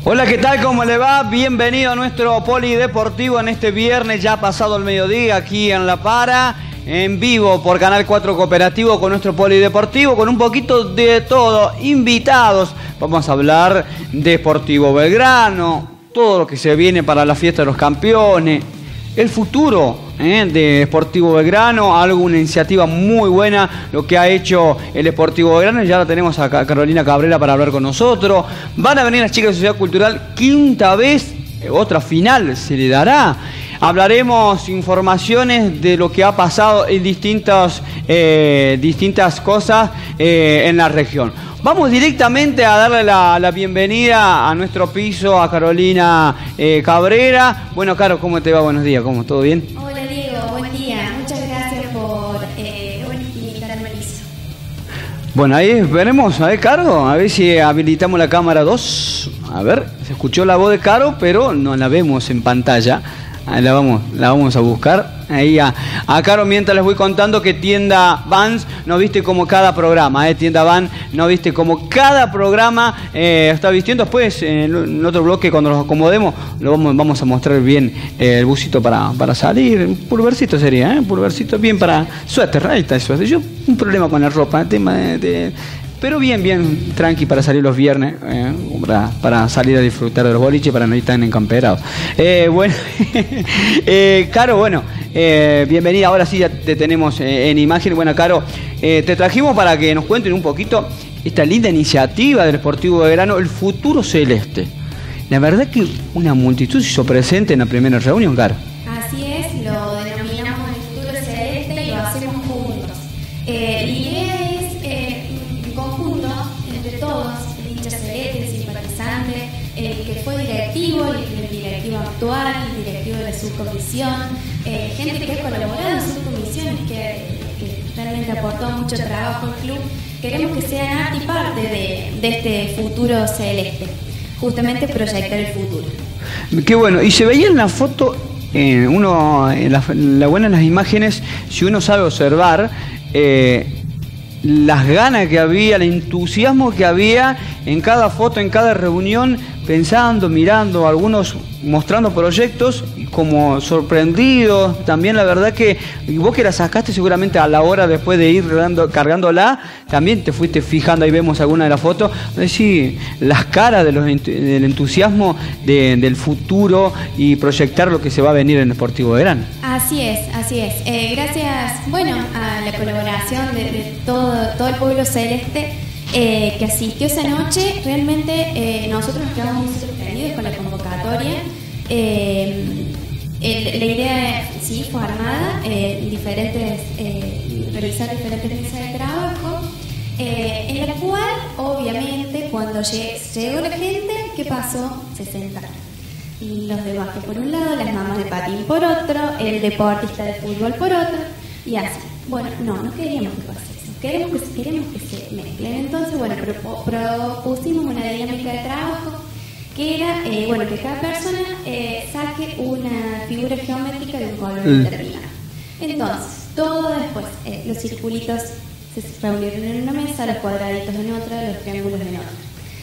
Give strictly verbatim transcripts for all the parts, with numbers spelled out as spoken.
Hola, ¿qué tal? ¿Cómo le va? Bienvenido a nuestro polideportivo en este viernes, ya pasado el mediodía, aquí en La Para, en vivo por Canal cuatro Cooperativo con nuestro polideportivo, con un poquito de todo, invitados. Vamos a hablar de Sportivo Belgrano, todo lo que se viene para la fiesta de los campeones, el futuro ¿eh? de Sportivo Belgrano, alguna iniciativa muy buena, lo que ha hecho el Sportivo Belgrano. Ya la tenemos a Carolina Cabrera para hablar con nosotros. Van a venir las chicas de Sociedad Cultural, quinta vez, otra final se le dará. Hablaremos informaciones de lo que ha pasado en distintas, eh, distintas cosas eh, en la región. Vamos directamente a darle la, la bienvenida a nuestro piso, a Carolina eh, Cabrera. Bueno, Caro, ¿cómo te va? Buenos días, ¿cómo? ¿Todo bien? Hola, Diego, buen día. Muchas gracias por eh, invitarme al piso. Bueno, ahí veremos, a ver, Caro, a ver si habilitamos la cámara dos. A ver, se escuchó la voz de Caro, pero no la vemos en pantalla. Ahí la vamos, la vamos a buscar. Ahí a, a Caro, mientras les voy contando que Tienda Vans no viste como cada programa, eh, Tienda Vans no viste como cada programa eh, está vistiendo. Después, en otro bloque, cuando los acomodemos, lo vamos, vamos a mostrar bien eh, el busito para, para salir. Un pulvercito sería, ¿eh? Pulvercito bien para suéter, ahí está el suéter. Yo, un problema con la ropa, tema de... de pero bien, bien tranqui para salir los viernes, eh, para, para salir a disfrutar de los boliches, para no ir tan encamperados. Eh, bueno, eh, Caro, bueno, eh, bienvenida, ahora sí ya te tenemos eh, en imagen. Bueno, Caro, eh, te trajimos para que nos cuenten un poquito esta linda iniciativa del Sportivo Belgrano, el futuro celeste. La verdad que una multitud se hizo presente en la primera reunión, Caro. Así es, lo denominamos el futuro celeste y lo hacemos juntos. Eh, la idea es eh, en conjunto, entre todos, el hincha celeste, el simpatizante, el que fue directivo, el, el directivo actual, el directivo de la subcomisión, eh, gente que ha colaborado en subcomisiones, que, que realmente aportó mucho trabajo al club. Queremos que sean y parte de, de este futuro celeste, justamente proyectar el futuro. Qué bueno, y se veía en la foto, eh, uno, en la, la buena en las imágenes, si uno sabe observar, eh, las ganas que había, el entusiasmo que había en cada foto, en cada reunión, pensando, mirando, algunos mostrando proyectos, como sorprendidos. También la verdad que vos que la sacaste seguramente a la hora después de ir dando, cargándola, también te fuiste fijando, ahí vemos alguna de las fotos, sí, las caras de los, del entusiasmo de, del futuro y proyectar lo que se va a venir en el Sportivo Belgrano. Así es, así es. Eh, gracias, bueno, a la colaboración de, de todo, todo el pueblo celeste eh, que asistió esa noche, realmente eh, nosotros nos quedamos muy sorprendidos con la convocatoria. Eh, el, la idea sí fue armada, eh, diferentes, eh, realizar diferentes mesas de trabajo, eh, en la cual obviamente cuando lleg llegó la gente, ¿qué pasó? Se sentaron. Los de básquet por un lado, las mamás de patín por otro, el deportista de fútbol por otro, y así. Bueno, no, no queríamos que pase eso, queremos que, queremos que se mezclen. Entonces, bueno, propusimos una dinámica de trabajo que era, eh, bueno, que cada persona eh, saque una figura geométrica de un color mm. determinado. Entonces, todo después, eh, los circulitos se reunieron en una mesa, los cuadraditos en otra, los triángulos en otra.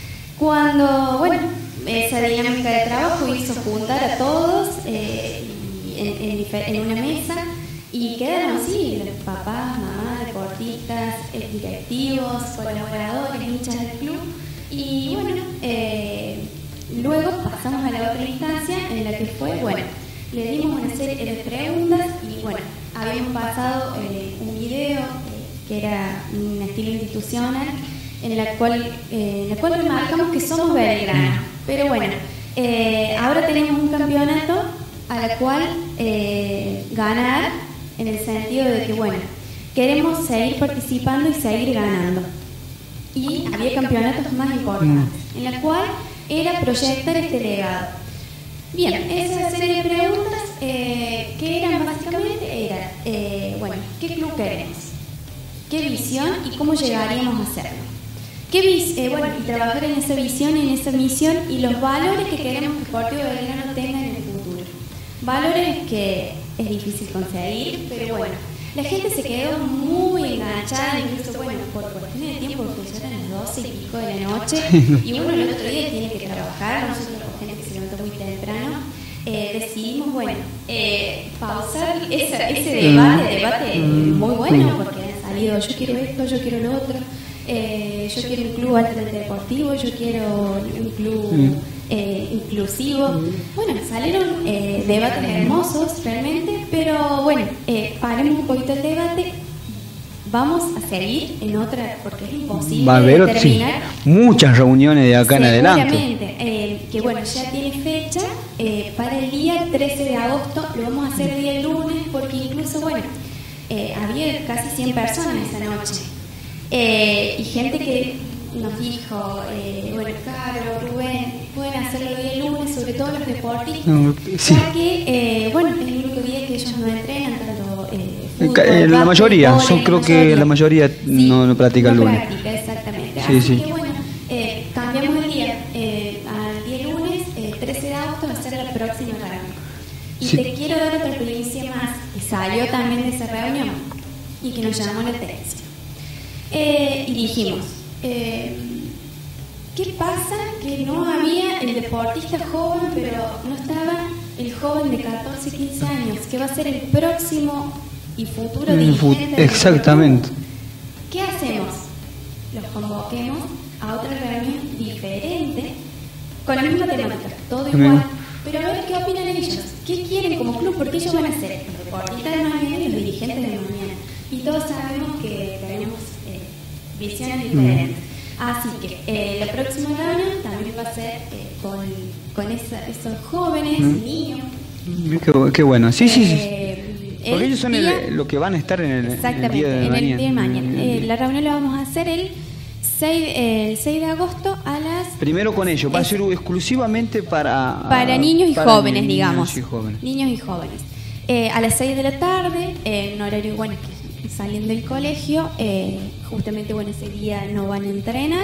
Cuando, bueno, esa dinámica de trabajo hizo juntar a todos eh, en, en, en una mesa y quedaron así, los papás, mamás, deportistas, eh, directivos, colaboradores, hinchas del club. Y bueno, eh, luego pasamos a la otra instancia en la que fue, bueno, le dimos una serie de preguntas y bueno, habíamos pasado eh, un video eh, que era un estilo institucional en la cual, eh, en la cual remarcamos que somos Belgrano. Pero bueno, eh, ahora tenemos un campeonato a la cual eh, ganar en el sentido de que, bueno, queremos seguir participando y seguir ganando. Y había campeonatos más importantes, en la cual era proyectar este legado. Bien, esa serie de preguntas eh, que eran básicamente, era, eh, bueno, ¿qué club queremos? ¿Qué visión y cómo llegaríamos a hacerlo? ¿Qué vis eh, bueno, y trabajar en esa visión y en esa misión y los valores que queremos que Sportivo Belgrano tenga en el futuro. Valores que es difícil conseguir, pero bueno, la gente se quedó muy enganchada, incluso bueno, por cuestiones de tiempo, porque ya eran las doce y pico de la noche, y uno el otro día tiene que trabajar, nosotros con gente que se levantó muy temprano, eh, decidimos, bueno, eh, pausar esa, ese debate, debate muy bueno, porque han salido, yo quiero esto, yo quiero lo otro, eh, yo quiero un club altamente deportivo, yo quiero un club eh, inclusivo. Bueno, salieron eh, debates hermosos realmente, pero bueno, eh, paremos un poquito el debate. Vamos a seguir en otra, porque es imposible Va a haber determinar. Sí, muchas reuniones de acá en adelante. Seguramente, eh, que bueno, ya tiene fecha eh, para el día trece de agosto, lo vamos a hacer el día lunes, porque incluso, bueno, eh, había casi cien personas esa noche. Eh, y gente que nos dijo, eh, bueno, Caro, Rubén, pueden hacerlo el día lunes, sobre todo los deportistas, no, sí. ya que, eh, bueno, es el único día que ellos no entrenan, tanto eh, fútbol, eh, la mayoría, vole, yo creo que la mayoría sí, no, no practica no el lunes. Practica, exactamente. Sí, Así sí. que bueno, eh, cambiamos el día, eh, al día lunes, eh, trece de agosto va a ser la próxima reunión. Y sí. te quiero dar otra primicia más, que salió también de esa reunión y que nos llamó la atención. Eh, y dijimos, eh, ¿qué pasa? Que no había el deportista joven, pero no estaba el joven de catorce, quince años, que va a ser el próximo y futuro dirigente. Exactamente. ¿Qué hacemos? Los convoquemos a otra reunión diferente, con la misma temática, todo igual, pero a ver qué opinan ellos, qué quieren como club, porque ellos van a ser los deportistas de mañana y los dirigentes de mañana. Y todos sabemos que tenemos eh, visiones diferentes. Así que eh, la próxima reunión también va a ser eh, con, con esa, esos jóvenes, mm. niños. Qué, qué bueno, sí, sí, sí. Eh, Porque ellos son día, el, lo que van a estar en el, exactamente, el día de en mañana. el día de mañana. Eh, la reunión la vamos a hacer el seis, eh, el seis de agosto a las... Primero con ellos, va a ser exclusivamente para... Para niños y para jóvenes, niños digamos. Y jóvenes. Niños y jóvenes. Eh, a las seis de la tarde, en un horario, bueno, que salen del colegio, eh, justamente, bueno, ese día no van a entrenar.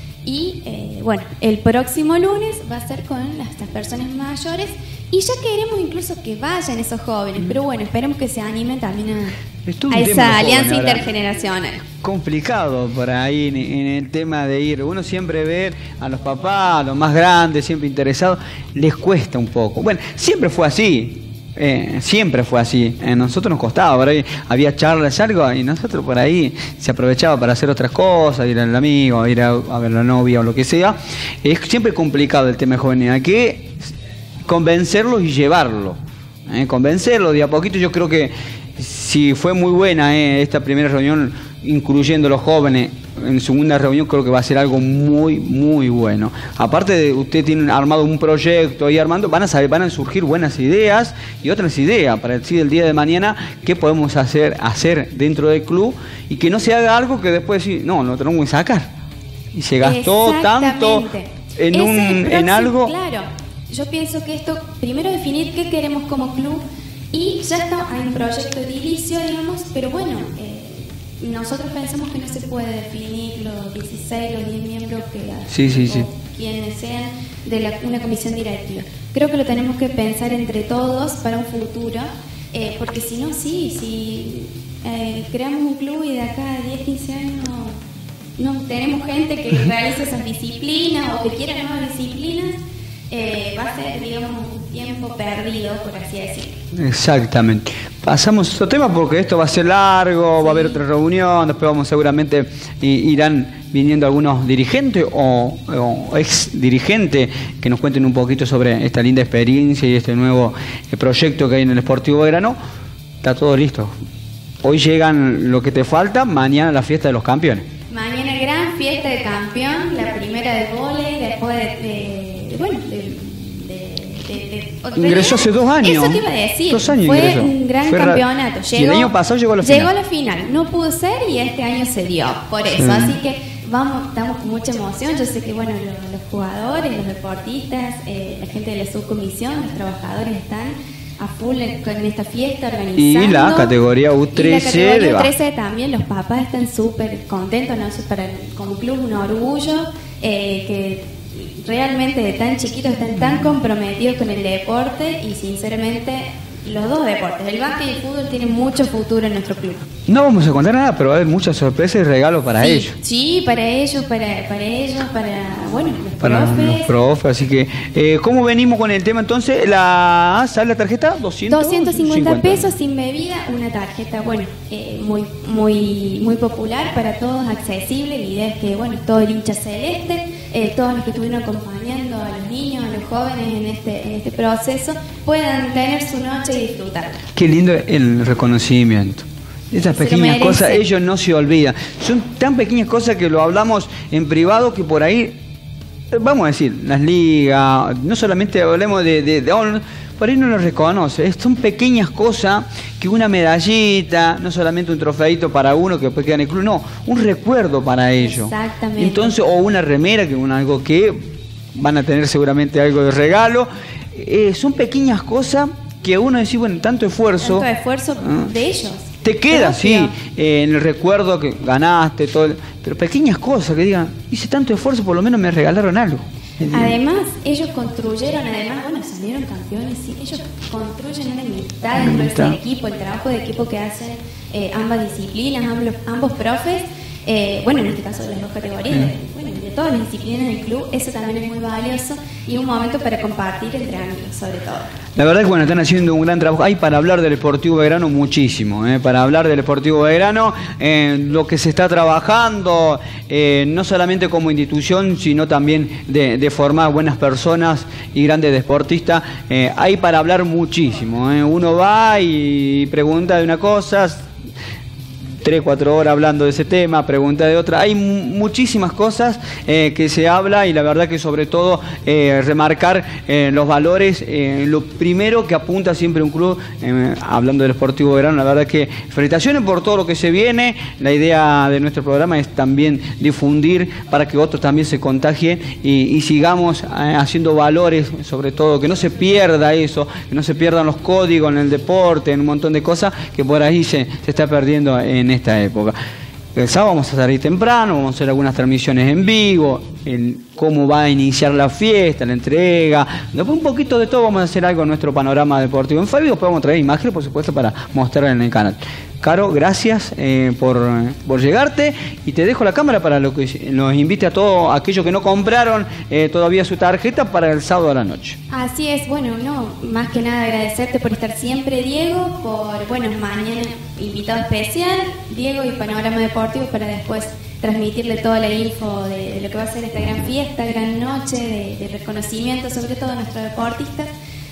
Y eh, bueno, el próximo lunes va a ser con las, las personas mayores y ya queremos incluso que vayan esos jóvenes, pero bueno, esperemos que se animen también a, a esa alianza joven, intergeneracional. Complicado por ahí en, en el tema de ir, uno siempre ve a los papás, a los más grandes, siempre interesados, les cuesta un poco. Bueno, siempre fue así. Eh, siempre fue así, a eh, nosotros nos costaba, por ahí había charlas, algo, y nosotros por ahí se aprovechaba para hacer otras cosas, ir al amigo, ir a, a ver a la novia o lo que sea. Es siempre complicado el tema de jóvenes, hay que convencerlos y llevarlo, eh, convencerlos de a poquito. Yo creo que si fue muy buena eh, esta primera reunión, incluyendo a los jóvenes, en segunda reunión creo que va a ser algo muy, muy bueno. Aparte de usted tiene armado un proyecto ahí armando, van a saber, van a surgir buenas ideas y otras ideas para decir el día de mañana qué podemos hacer, hacer dentro del club y que no se haga algo que después sí, no, lo tenemos que sacar. Y se gastó tanto en, un, próximo, en algo. Claro, yo pienso que esto, primero definir qué queremos como club y ya está, hay un proyecto edilicio, digamos, pero bueno, eh, nosotros pensamos que no se puede definir los dieciséis, los diez miembros que sí, sí, sí. quienes sean de la, una comisión directiva. Creo que lo tenemos que pensar entre todos para un futuro, eh, porque si no, sí, si eh, creamos un club y de acá a diez, quince años no, no tenemos gente que realice esas disciplinas o que quiera nuevas disciplinas, eh, va a ser, digamos, un tiempo perdido, por así decirlo. Exactamente. Pasamos a otro tema porque esto va a ser largo, sí. Va a haber otra reunión, después vamos seguramente irán viniendo algunos dirigentes o, o ex dirigentes que nos cuenten un poquito sobre esta linda experiencia y este nuevo proyecto que hay en el Sportivo Belgrano. Está todo listo. Hoy llegan lo que te falta, mañana la fiesta de los campeones. Mañana gran fiesta de campeón, la primera de vóley, después de, de, de bueno, de, de, de ingresó hace dos años. Eso te iba a decir. Dos años fue ingresó. un gran fue campeonato. Llegó, y el año pasado llegó a la final. Llegó a la final. No pudo ser y este año se dio. Por eso. Sí. Así que vamos, estamos con mucha emoción. Yo sé que bueno, los, los jugadores, los deportistas, eh, la gente de la subcomisión, los trabajadores están a full con esta fiesta organizando. Y la categoría U trece. Y la categoría U trece también, los papás están súper contentos, ¿no? Para, como club un orgullo, eh, que realmente de tan chiquitos están tan comprometidos con el deporte y sinceramente los dos deportes, el básquet y el fútbol, tienen mucho futuro en nuestro club. No vamos a contar nada, pero va a haber muchas sorpresas y regalos para sí, ellos. Sí, para ellos, para, para ellos, para, bueno, los para profes. los profes, así que, eh, ¿cómo venimos con el tema entonces? La, ¿sale la tarjeta? doscientos cincuenta pesos sin bebida, una tarjeta, bueno, eh, muy muy muy popular para todos, accesible. La idea es que, bueno, todo el hincha celeste, eh, todos los que estuvieron acompañando a los niños, a los jóvenes en este, en este proceso, puedan tener su noche y disfrutar. Qué lindo el reconocimiento. Esas pequeñas cosas, ellos no se olvidan. Son tan pequeñas cosas que lo hablamos en privado que por ahí, vamos a decir, las ligas, no solamente hablemos de... de, de oh, por ahí no lo reconoce. Son pequeñas cosas que una medallita, no solamente un trofeito para uno que después queda en el club, no, un recuerdo para ellos. Exactamente. Entonces, o una remera, que es algo que van a tener seguramente algo de regalo. Eh, son pequeñas cosas que uno dice, bueno, tanto esfuerzo. Tanto esfuerzo ¿ah? de ellos. Te queda, sí, eh, en el recuerdo que ganaste, todo, pero pequeñas cosas que digan, hice tanto esfuerzo, por lo menos me regalaron algo. Además, ellos construyeron, además, bueno, salieron campeones, sí, ellos construyen una amistad dentro de ese equipo, el trabajo de equipo que hacen eh, ambas disciplinas, ambos, ambos profes, eh, bueno, en este caso de las dos categorías, de, bueno, de todas las disciplinas del club, eso también es muy valioso y un momento para compartir entre amigos, sobre todo. La verdad es que bueno, están haciendo un gran trabajo. Hay para hablar del Sportivo Belgrano muchísimo, ¿eh? Para hablar del Sportivo Belgrano, eh, lo que se está trabajando, eh, no solamente como institución, sino también de, de formar buenas personas y grandes deportistas. Eh, hay para hablar muchísimo, ¿eh? Uno va y pregunta de una cosa, tres, cuatro horas hablando de ese tema, pregunta de otra. Hay muchísimas cosas eh, que se habla y la verdad que sobre todo eh, remarcar eh, los valores. Eh, lo primero que apunta siempre un club, eh, hablando del Sportivo Belgrano, la verdad que felicitaciones por todo lo que se viene. La idea de nuestro programa es también difundir para que otros también se contagien y, y sigamos eh, haciendo valores, sobre todo, que no se pierda eso, que no se pierdan los códigos en el deporte, en un montón de cosas que por ahí se, se está perdiendo en esta época. El sábado vamos a salir temprano, vamos a hacer algunas transmisiones en vivo, el cómo va a iniciar la fiesta, la entrega, después un poquito de todo. Vamos a hacer algo en nuestro panorama deportivo en Facebook, después vamos a traer imágenes, por supuesto, para mostrar en el canal. Caro, gracias eh, por, por llegarte y te dejo la cámara para lo que nos invite a todos aquellos que no compraron eh, todavía su tarjeta para el sábado a la noche. Así es, bueno, no, más que nada agradecerte por estar siempre, Diego, por, bueno, mañana invitado especial, Diego y Panorama Deportivo, para después transmitirle toda la info de, de lo que va a ser esta gran fiesta, gran noche de, de reconocimiento, sobre todo a nuestros deportistas.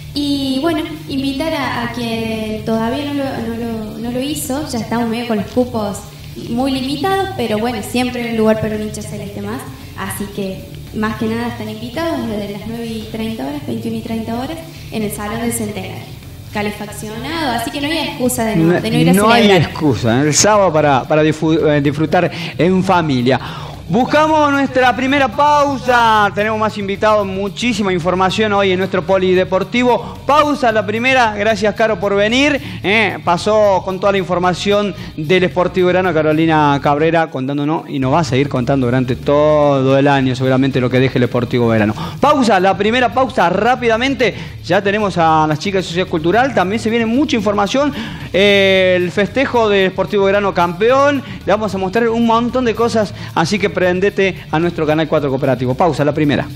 Y bueno, invitar a, a quien todavía no lo, no, lo, no lo hizo, ya estamos medio con los cupos muy limitados, pero bueno, siempre hay un lugar para un hincha celeste más, así que más que nada están invitados desde las nueve y treinta horas, veintiuna y treinta horas, en el Salón del Centenario, calefaccionado, así que no hay excusa de no, de no ir a no celebrar. No hay excusa, el sábado para, para disfrutar en familia. Buscamos nuestra primera pausa, tenemos más invitados, muchísima información hoy en nuestro polideportivo. Pausa la primera, gracias Caro por venir, eh, pasó con toda la información del Sportivo Belgrano Carolina Cabrera contándonos y nos va a seguir contando durante todo el año seguramente lo que deje el Sportivo Belgrano. Pausa, la primera pausa rápidamente, ya tenemos a las chicas de Sociedad Cultural, también se viene mucha información, eh, el festejo del Sportivo Belgrano campeón, le vamos a mostrar un montón de cosas, así que prendete a nuestro canal cuatro Cooperativo. Pausa, la primera.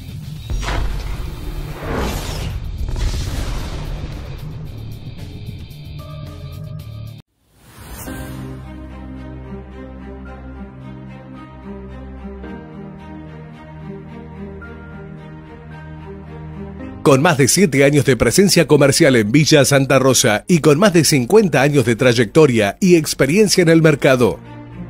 Con más de siete años de presencia comercial en Villa Santa Rosa y con más de cincuenta años de trayectoria y experiencia en el mercado.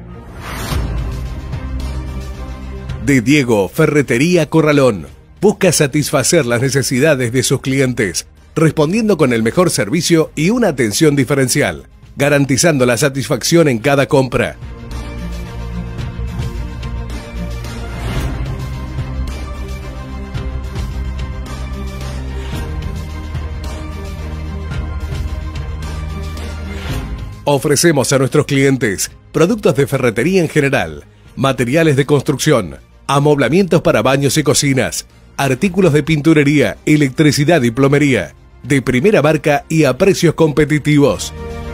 De Diego Ferretería Corralón. Busca satisfacer las necesidades de sus clientes, respondiendo con el mejor servicio y una atención diferencial, garantizando la satisfacción en cada compra. Ofrecemos a nuestros clientes productos de ferretería en general, materiales de construcción, amoblamientos para baños y cocinas, artículos de pinturería, electricidad y plomería, de primera marca y a precios competitivos.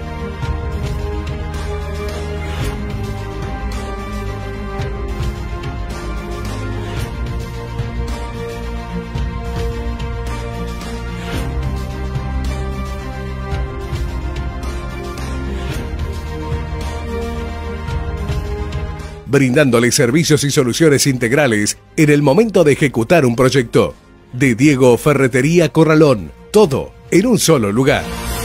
Brindándole servicios y soluciones integrales en el momento de ejecutar un proyecto. De Diego Ferretería Corralón, todo en un solo lugar.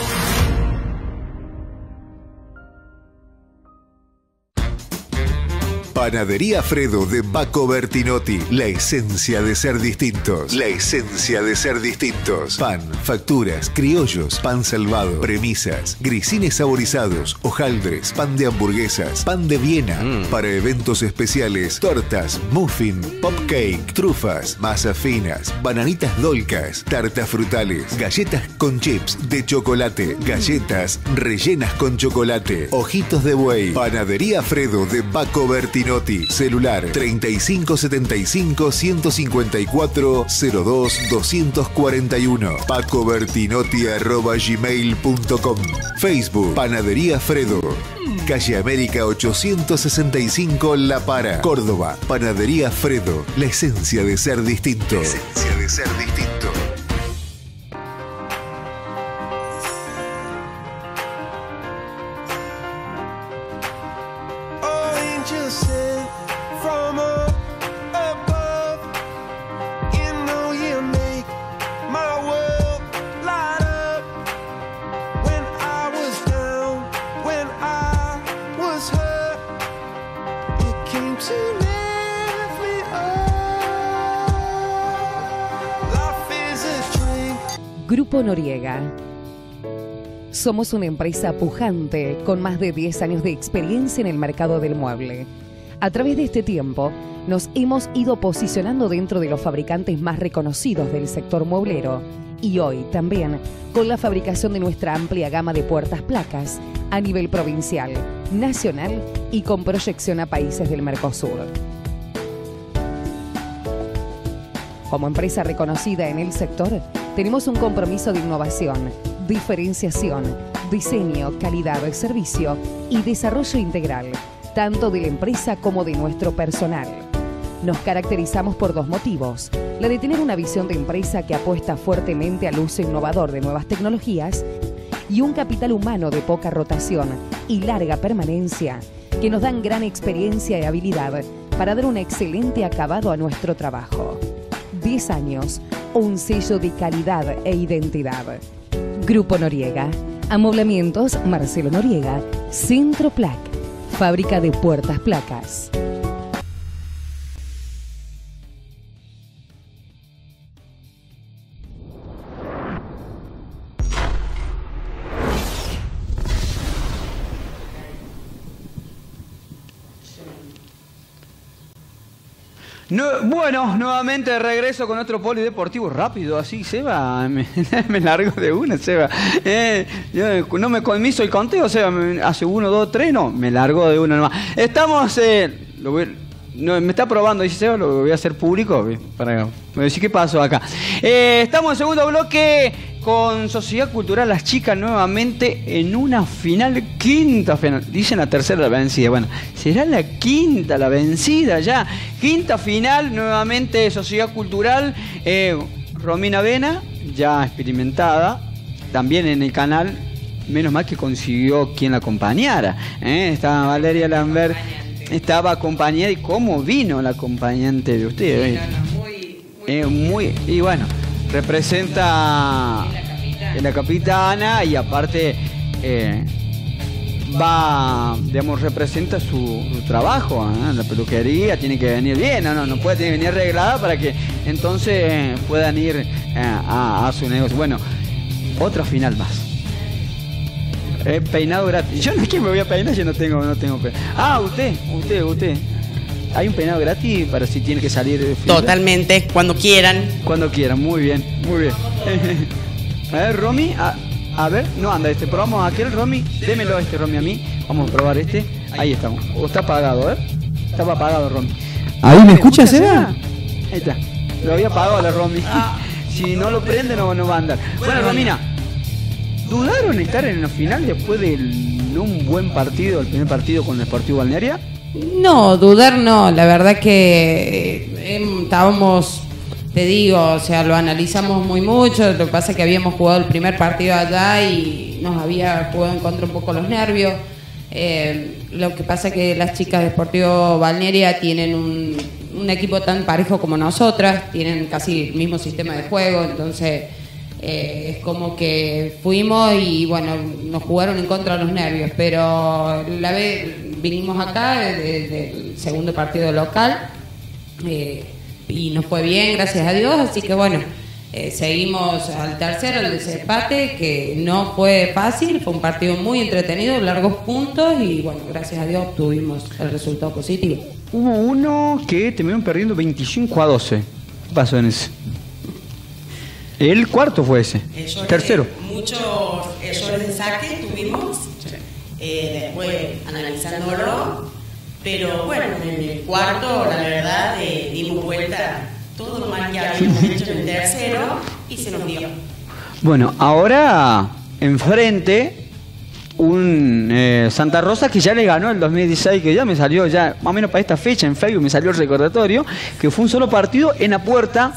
Panadería Fredo de Baco Bertinotti. La esencia de ser distintos. La esencia de ser distintos. Pan, facturas, criollos, pan salvado, premisas, grisines saborizados, hojaldres, pan de hamburguesas, pan de Viena. Mm. Para eventos especiales, tortas, muffin, pop cake, trufas, masas finas, bananitas dolcas, tartas frutales, galletas con chips de chocolate, galletas rellenas con chocolate, ojitos de buey. Panadería Fredo de Baco Bertinotti. Celular treinta y cinco setenta y cinco ciento cincuenta y cuatro cero dos doscientos cuarenta y uno. pacobertinotti arroba gmail punto com. Facebook Panadería Fredo. Calle América ochocientos sesenta y cinco La Para, Córdoba. Panadería Fredo. La esencia de ser distinto. La esencia de ser distinto. Grupo Noriega. Somos una empresa pujante con más de diez años de experiencia en el mercado del mueble. A través de este tiempo, nos hemos ido posicionando dentro de los fabricantes más reconocidos del sector mueblero y hoy también con la fabricación de nuestra amplia gama de puertas placas a nivel provincial, nacional y con proyección a países del Mercosur. Como empresa reconocida en el sector, tenemos un compromiso de innovación, diferenciación, diseño, calidad, servicio y desarrollo integral, tanto de la empresa como de nuestro personal. Nos caracterizamos por dos motivos: la de tener una visión de empresa que apuesta fuertemente al uso innovador de nuevas tecnologías y un capital humano de poca rotación y larga permanencia que nos dan gran experiencia y habilidad para dar un excelente acabado a nuestro trabajo. diez años, un sello de calidad e identidad. Grupo Noriega. Amoblamientos Marcelo Noriega. Centro Plac. Fábrica de puertas placas. No, bueno, nuevamente de regreso con otro polideportivo rápido, así, Seba, me, me largo de una, Seba. Eh, yo, no me conmiso el conteo, Seba, me, hace uno, dos, tres, no, me largo de una nomás. Estamos, eh, lo voy, no, me está probando, dice Seba, lo voy a hacer público, para decir qué pasó acá. Eh, estamos en segundo bloque con Sociedad Cultural Las Chicas nuevamente en una final, quinta final, dicen la tercera la vencida, bueno, será la quinta la vencida ya, quinta final nuevamente Sociedad Cultural, eh, Romina Vena, ya experimentada, también en el canal, menos mal que consiguió quien la acompañara, ¿eh? Estaba Valeria Lambert, estaba acompañada, y cómo vino la acompañante de ustedes, ¿eh? muy, muy, eh, muy, y bueno, representa en la capitana y aparte eh, va, digamos, representa su, su trabajo, ¿eh? La peluquería tiene que venir bien, no, no, no puede tener que venir arreglada para que entonces eh, puedan ir eh, a, a su negocio. Bueno, otra final más. Eh, peinado gratis. Yo no es que me voy a peinar, yo no tengo, no tengo peinado. Ah, usted, usted, usted. ¿Hay un peinado gratis para si tiene que salir de fila? Totalmente, cuando quieran. Cuando quieran, muy bien, muy bien. A ver, Romy, a, a ver, no anda este, probamos aquel, Romy, démelo a este Romy a mí, vamos a probar este, ahí estamos. O está apagado, ¿eh? Estaba apagado, Romy. ¿Ahí me escuchas, Seba? Ahí está, lo había apagado la Romy. si no lo prende no, no va a andar. Bueno, Romina, ¿dudaron estar en la final después de un buen partido, el primer partido con el Sportivo Balnearia? No, dudar no, la verdad que eh, estábamos, te digo, o sea, lo analizamos muy mucho, lo que pasa es que habíamos jugado el primer partido allá y nos había jugado en contra un poco los nervios. Eh, lo que pasa es que las chicas de Sportivo Balnearia tienen un, un equipo tan parejo como nosotras, tienen casi el mismo sistema de juego, entonces eh, es como que fuimos y bueno, nos jugaron en contra de los nervios, pero la vez vinimos acá desde de, el segundo partido local eh, y nos fue bien, gracias a Dios, así que bueno. Eh, seguimos al tercero, el desempate, que no fue fácil, fue un partido muy entretenido, largos puntos y bueno, gracias a Dios obtuvimos el resultado positivo. Hubo uno que terminaron perdiendo veinticinco a doce. ¿Qué pasó en ese? El cuarto fue ese. Errores, tercero. Muchos errores de saque tuvimos, eh, después analizándolo, pero bueno, en el cuarto la verdad eh, dimos vuelta todo lo mal que habíamos hecho en el tercero y se nos dio. Bueno, ahora enfrente un eh, Santa Rosa que ya le ganó el dos mil dieciséis, que ya me salió ya más o menos para esta fecha en Facebook, me salió el recordatorio, que fue un solo partido en la puerta.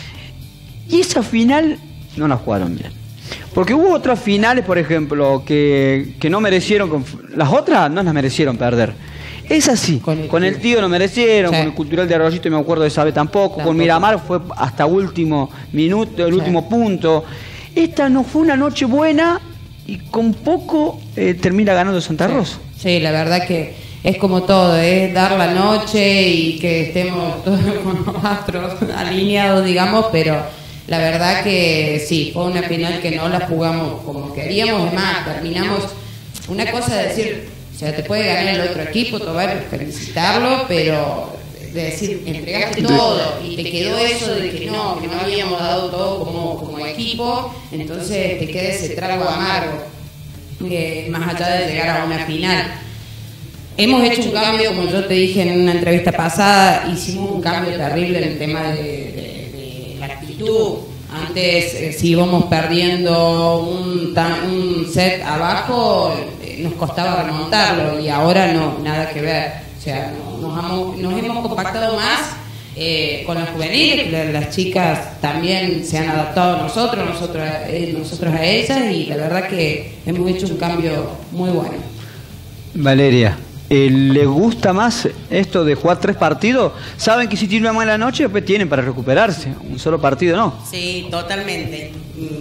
Y esa final no la jugaron bien. Porque hubo otras finales, por ejemplo, que, que no merecieron, las otras no las merecieron perder. Es así, con el, con el tío no merecieron, sí. Con el Cultural de Arroyito, me acuerdo de Sabe tampoco, tampoco, con Miramar fue hasta último minuto, el sí. último punto. Esta no fue una noche buena y con poco eh, termina ganando Santa sí. Rosa. Sí, la verdad que es como todo, es dar la noche y que estemos todos con los astros alineados, digamos, pero la verdad que sí, fue una final que no la jugamos como queríamos, además terminamos, una cosa de decir... O sea, te puede ganar el otro equipo, tomar, felicitarlo, pero de decir, entregaste todo y te quedó eso de que no, que no habíamos dado todo como, como equipo, entonces te queda ese trago amargo, eh, más allá de llegar a una final. Hemos hecho un cambio, como yo te dije en una entrevista pasada, hicimos un cambio terrible en el tema de, de, de la actitud. Antes, eh, si íbamos perdiendo un, un set abajo, eh, nos costaba remontarlo y ahora no, nada que ver. O sea, nos, hemos, nos hemos compactado más eh, con los juveniles, las, las chicas también se han adaptado a nosotros, nosotros, eh, nosotros a ellas y la verdad que hemos hecho un cambio muy bueno. Valeria, eh, ¿les gusta más esto de jugar tres partidos? Saben que si tienen una mala noche después tienen para recuperarse, un solo partido no. Sí, totalmente.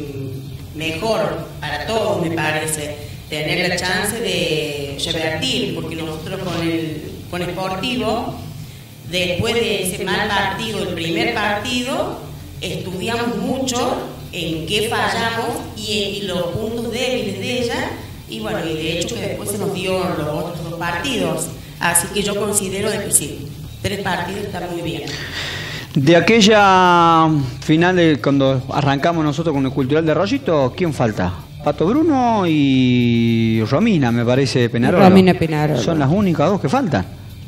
Mejor para todos me parece tener la chance de revertir, porque nosotros con el con Sportivo, después de ese mal partido, el primer partido, estudiamos mucho en qué fallamos y, y los puntos débiles de ella. Y bueno, y de hecho que después se nos dio los otros dos partidos. Así que yo considero de que sí, tres partidos está muy bien. De aquella final de cuando arrancamos nosotros con el Cultural de Arroyito, ¿quién falta? Pato Bruno y Romina, me parece, de Peñarol. Romina Peñarol. Son las únicas dos que faltan.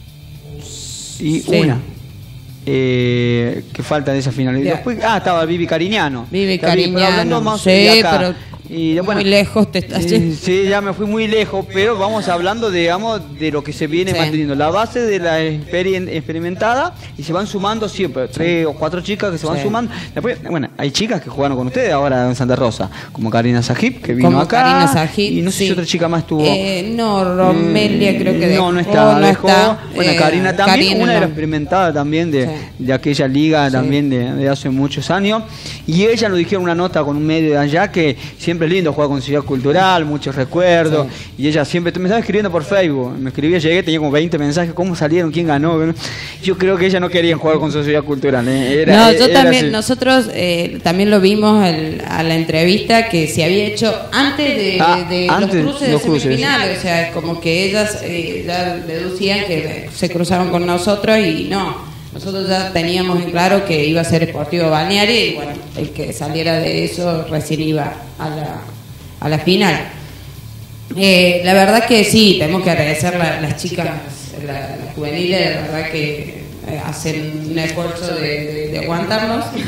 Y sí. una. Eh, que falta de esa final. Y después, ah, estaba Vivi Cariñano. Vivi Cariñano. Hablando más sí, de acá. pero... Y, bueno, muy lejos te estás sí, sí, ya me fui muy lejos, pero vamos hablando, digamos, de lo que se viene sí. manteniendo. La base de la experien experimentada y se van sumando siempre, tres o cuatro chicas que se van sí. sumando. Después, bueno, hay chicas que jugaron con ustedes ahora en Santa Rosa, como Karina Sajib, que vino como acá. Karina Sajib, y no sé sí. si otra chica más estuvo. Eh, no, Romelia creo que dejó. No, no está, no dejó. Está. Bueno, Eh, Karina también, Karina una no. era experimentada también de, sí. de aquella liga sí. también de, de hace muchos años. Y ella nos dijeron una nota con un medio de allá que siempre es lindo jugar con Ciudad Cultural, muchos recuerdos, sí. y ella siempre me estaba escribiendo por Facebook, me escribía, llegué, tenía como veinte mensajes, ¿cómo salieron? ¿Quién ganó? Yo creo que ella no quería jugar con Sociedad Cultural. ¿eh? Era, no, yo era también, así. Nosotros eh, también lo vimos el, a la entrevista que se había hecho antes de, ah, de antes, los cruces los de cruces. semifinales, o sea, como que ellas eh, ya deducían que se cruzaron con nosotros y no. Nosotros ya teníamos en claro que iba a ser Sportivo Balnearia y bueno, el que saliera de eso recién iba a la, a la final. Eh, la verdad que sí, tenemos que agradecer a las chicas, las la juveniles, la verdad que eh, hacen un esfuerzo de, de, de aguantarnos.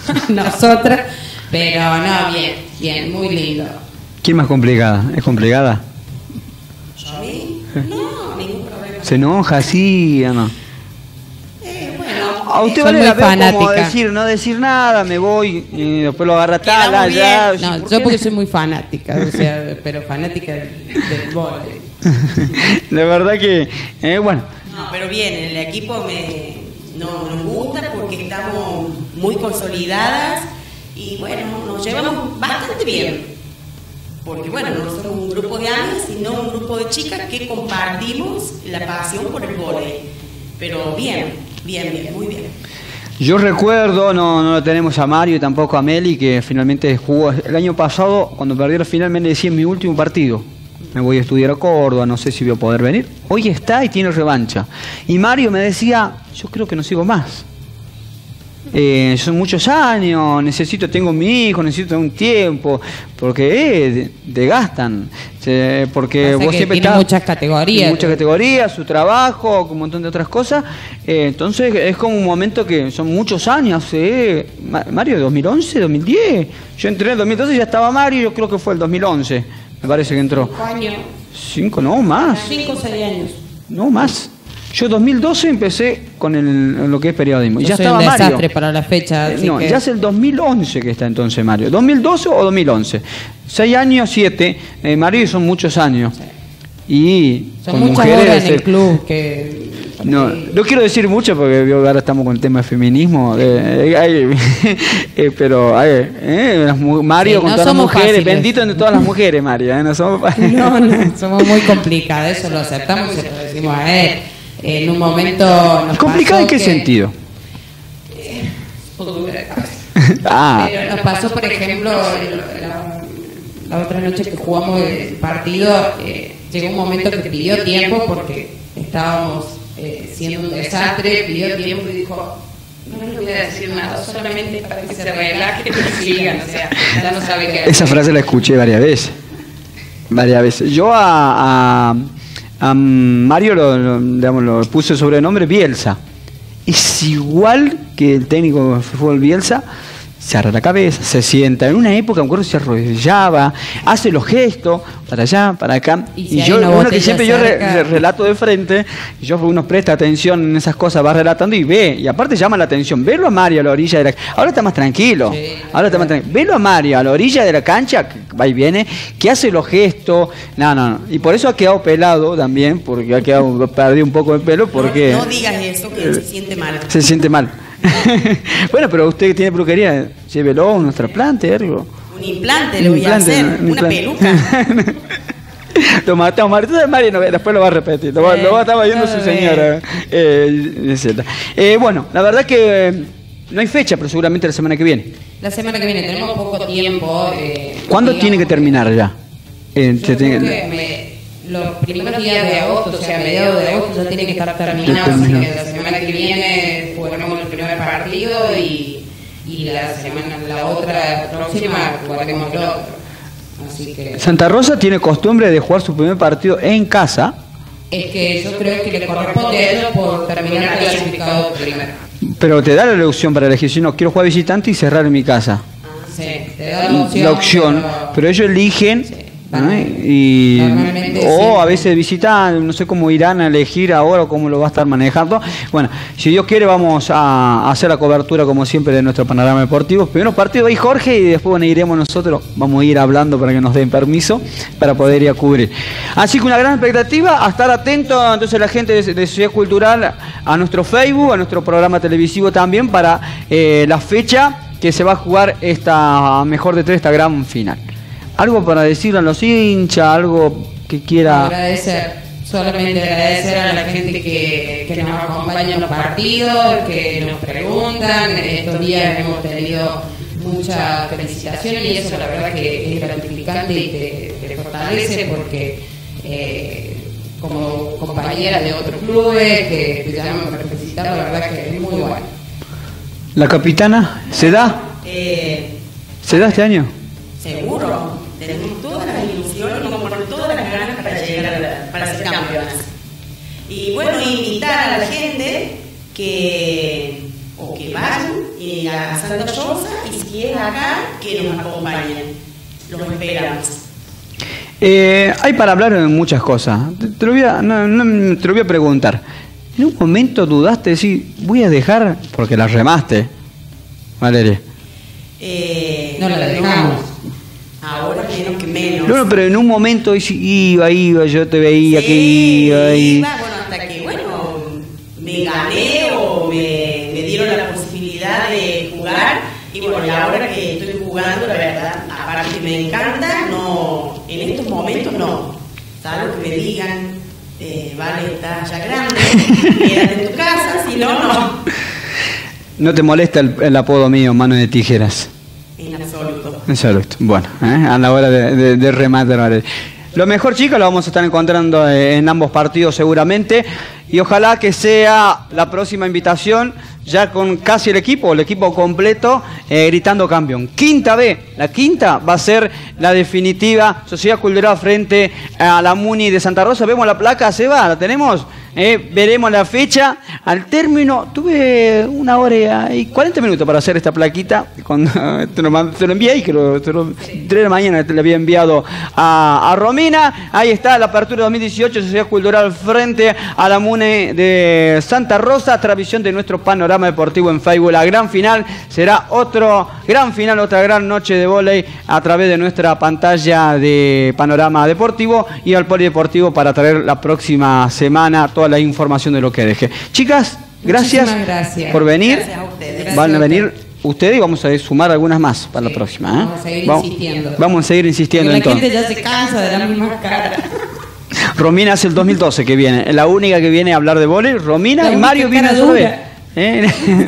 nosotras, pero no, bien, bien, muy lindo. ¿Quién más complicada? ¿Es complicada? ¿Yo a mí? No, ningún problema. ¿Se enoja así o no? Eh, bueno, A usted Soy vale muy la veo como fanática. decir, no decir nada, me voy y después lo agarra tal, Quedamos allá. bien. No, yo porque soy muy fanática, o sea, pero fanática del, del vóley. La verdad que, eh, bueno, no, pero bien, el equipo me, no, nos gusta porque estamos muy consolidadas y bueno, nos llevamos bastante bien. Porque bueno, no somos un grupo de amigas, sino un grupo de chicas que compartimos la pasión por el vóley. Pero bien, bien, bien, muy bien. yo recuerdo, no, no lo tenemos a Mario y tampoco a Meli, que finalmente jugó el año pasado, cuando perdieron finalmente decía en mi último partido. Me voy a estudiar a Córdoba, no sé si voy a poder venir. Hoy está y tiene revancha. Y Mario me decía, yo creo que no sigo más. Eh, son muchos años, necesito, tengo mi hijo, necesito un tiempo, porque eh, desgastan, eh, porque Pasa vos que siempre tiene estás muchas categorías. muchas categorías, su trabajo, un montón de otras cosas, eh, entonces es como un momento que son muchos años, eh. Ma- Mario, dos mil once, dos mil diez, yo entré en el dos mil doce y ya estaba Mario, yo creo que fue el dos mil once, me parece que entró. Cinco años, Cinco, no, más, cinco o seis años. no más. Yo dos mil doce empecé con el, lo que es periodismo. Y Yo ya soy estaba un Mario. desastre para la fecha. Eh, así No, que- ya es el dos mil once que está entonces Mario. ¿dos mil doce o dos mil once? Seis años, siete. Eh, Mario son muchos años. Y Son con muchas mujeres horas es en el el- club que... No, no quiero decir mucho porque veo que ahora estamos con el tema de feminismo, eh, eh, hay- eh, pero eh, eh, las mu- Mario Sí, con no todas las somos mujeres, fáciles. bendito entre todas las mujeres, Mario, eh, no somos fa- No, no, somos muy complicadas, eso lo aceptamos y se lo decimos a él. En un momento nos ¿Complicado en pasó qué que- sentido? Un poco dura de cabeza. Ah, Pero nos pasó, por ejemplo, el- la, la otra noche que jugamos el partido, eh, llegó un momento que pidió tiempo porque estábamos eh, siendo un desastre, pidió tiempo y dijo, no les voy a decir nada, solamente para que se relajen y sigan, o sea, ya no sabe qué hacer. esa frase la escuché varias veces. Varias veces. Yo a, a, a Mario lo, lo, digamos, lo puse sobrenombre Bielsa. Es igual que el técnico de fútbol Bielsa. Se agarra la cabeza, se sienta. En una época, me acuerdo, se arrodillaba, hace los gestos, para allá, para acá. Y Y, si hay yo, una uno que botella siempre yo re- cerca. re- relato de frente, y yo uno presta atención en esas cosas, va relatando y ve. Y aparte llama la atención. Velo a Mario a la orilla de la... Ahora está más tranquilo. Sí, Ahora está más tranquilo. Velo a Mario a la orilla de la cancha, que va y viene, que hace los gestos. No, no, no. Y por eso ha quedado pelado también, porque ha quedado perdido un poco de pelo, porque No, no digas eso, que se siente mal. se siente mal. Bueno, pero usted tiene peluquería, llévelo a nuestra planta, algo. Un implante le voy Implante, a hacer, un una implante. peluca. Lo matamos, Mario. Mario no ve, después lo va a repetir. Lo va, lo va a estar viendo no su ve. señora. Eh, es cierto. Eh, bueno, la verdad que eh, no hay fecha, pero seguramente la semana que viene. La semana que viene tenemos poco tiempo. Eh, ¿Cuándo digamos, tiene que terminar ya? Eh, Yo se tiene- creo que me- los primeros días de agosto, o sea, mediados de agosto, ya tiene que estar terminado. Así Terminado. que la semana que viene jugaremos el primer partido y, y la semana, la otra próxima jugaremos el otro. Así que Santa Rosa tiene costumbre de jugar su primer partido en casa, es que yo creo que le corresponde a ellos por terminar clasificado primero. pero te da la opción para elegir si no quiero jugar visitante y cerrar en mi casa. Sí, te da la opción. La opción, pero ellos eligen. Sí. ¿no? Y, Normalmente o siempre. a veces visitan, no sé cómo irán a elegir ahora o cómo lo va a estar manejando. Bueno, si Dios quiere vamos a hacer la cobertura como siempre de nuestro panorama deportivo. Primero partido ahí Jorge y después bueno, iremos nosotros, vamos a ir hablando para que nos den permiso para poder ir a cubrir. Así que una gran expectativa, a estar atento entonces la gente de, de Sociedad Cultural a nuestro Facebook, a nuestro programa televisivo también para eh, la fecha que se va a jugar esta mejor de tres, esta gran final. Algo para decirle a los hinchas, algo que quiera. Agradecer, solamente agradecer a la gente que, que nos acompaña en los partidos, que nos preguntan. Estos días hemos tenido muchas felicitaciones y eso la verdad que es gratificante y te, te fortalece porque eh, como compañera de otros clubes que te llaman para felicitar, la verdad que es muy bueno. La capitana, ¿se da? Eh, ¿Se da este año? Seguro, tenemos todas las ilusiones y como todas las ganas para llegar a la- para ser campeonas. Y bueno, invitar a la gente que o que vayan eh, a Santa Rosa y si es acá, que nos acompañen. Los esperamos. Eh, hay para hablar de muchas cosas. Te, te, lo voy a, no, no, te lo voy a preguntar. ¿En un momento dudaste decir, voy a dejar, porque la remaste, Valeria? Eh, no la dejamos. Ahora menos que menos. No, no, pero en un momento iba, iba, yo te veía sí, que iba. Y... iba, bueno, hasta que, bueno, me gané o me, me dieron la posibilidad de jugar. Y bueno, y ahora que estoy jugando, la verdad, aparte que me encanta, no, en estos momentos no. Salvo que me digan, eh, vale, estás ya grande, quédate en tu casa, si no, no. ¿No te molesta el, el apodo mío, mano de tijeras? En absoluto. En absoluto. Bueno, ¿eh? A la hora de, de, de rematar, vale. Lo mejor, chicos, lo vamos a estar encontrando en ambos partidos seguramente. Y ojalá que sea la próxima invitación ya con casi el equipo, el equipo completo, eh, gritando campeón. Quinta B, la quinta va a ser la definitiva. Sociedad Cultural frente a la Muni de Santa Rosa. Vemos la placa, Seba, ¿la tenemos? Eh, veremos la fecha. Al término, tuve una hora y cuarenta minutos para hacer esta plaquita. Cuando te lo, te lo envié y que lo, te lo, tres de la mañana te lo había enviado a, a Romina. Ahí está la apertura dos mil dieciocho, Sociedad Cultural frente a la Muni de Santa Rosa. Transmisión de nuestro panorama deportivo en Facebook. La gran final será otro gran final, otra gran noche de vóley a través de nuestra pantalla de panorama deportivo y al polideportivo para traer la próxima semana toda la información de lo que deje. Chicas, gracias, gracias. por venir. Gracias a ustedes. Van a venir ustedes y vamos a sumar algunas más para sí, la próxima. ¿eh? Vamos a seguir vamos, insistiendo. Vamos a seguir insistiendo. Porque la entonces. gente ya se cansa de la misma cara. Romina es el dos mil doce que viene, la única que viene a hablar de vóley. Romina la y Mario vienen a su vez. ¿Eh?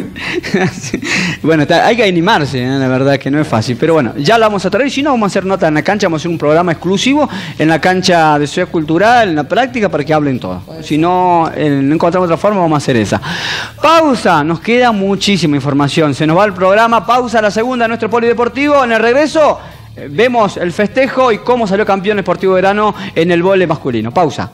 Bueno, está, hay que animarse, ¿eh? La verdad que no es fácil, pero bueno, ya lo vamos a traer. Si no, vamos a hacer nota en la cancha, vamos a hacer un programa exclusivo en la cancha de Sociedad Cultural, en la práctica, para que hablen todos. Si no, eh, no encontramos otra forma, vamos a hacer esa. Pausa, nos queda muchísima información, se nos va el programa. Pausa, la segunda, nuestro polideportivo. En el regreso eh, vemos el festejo y cómo salió campeón Sportivo Verano en el vóley masculino. Pausa.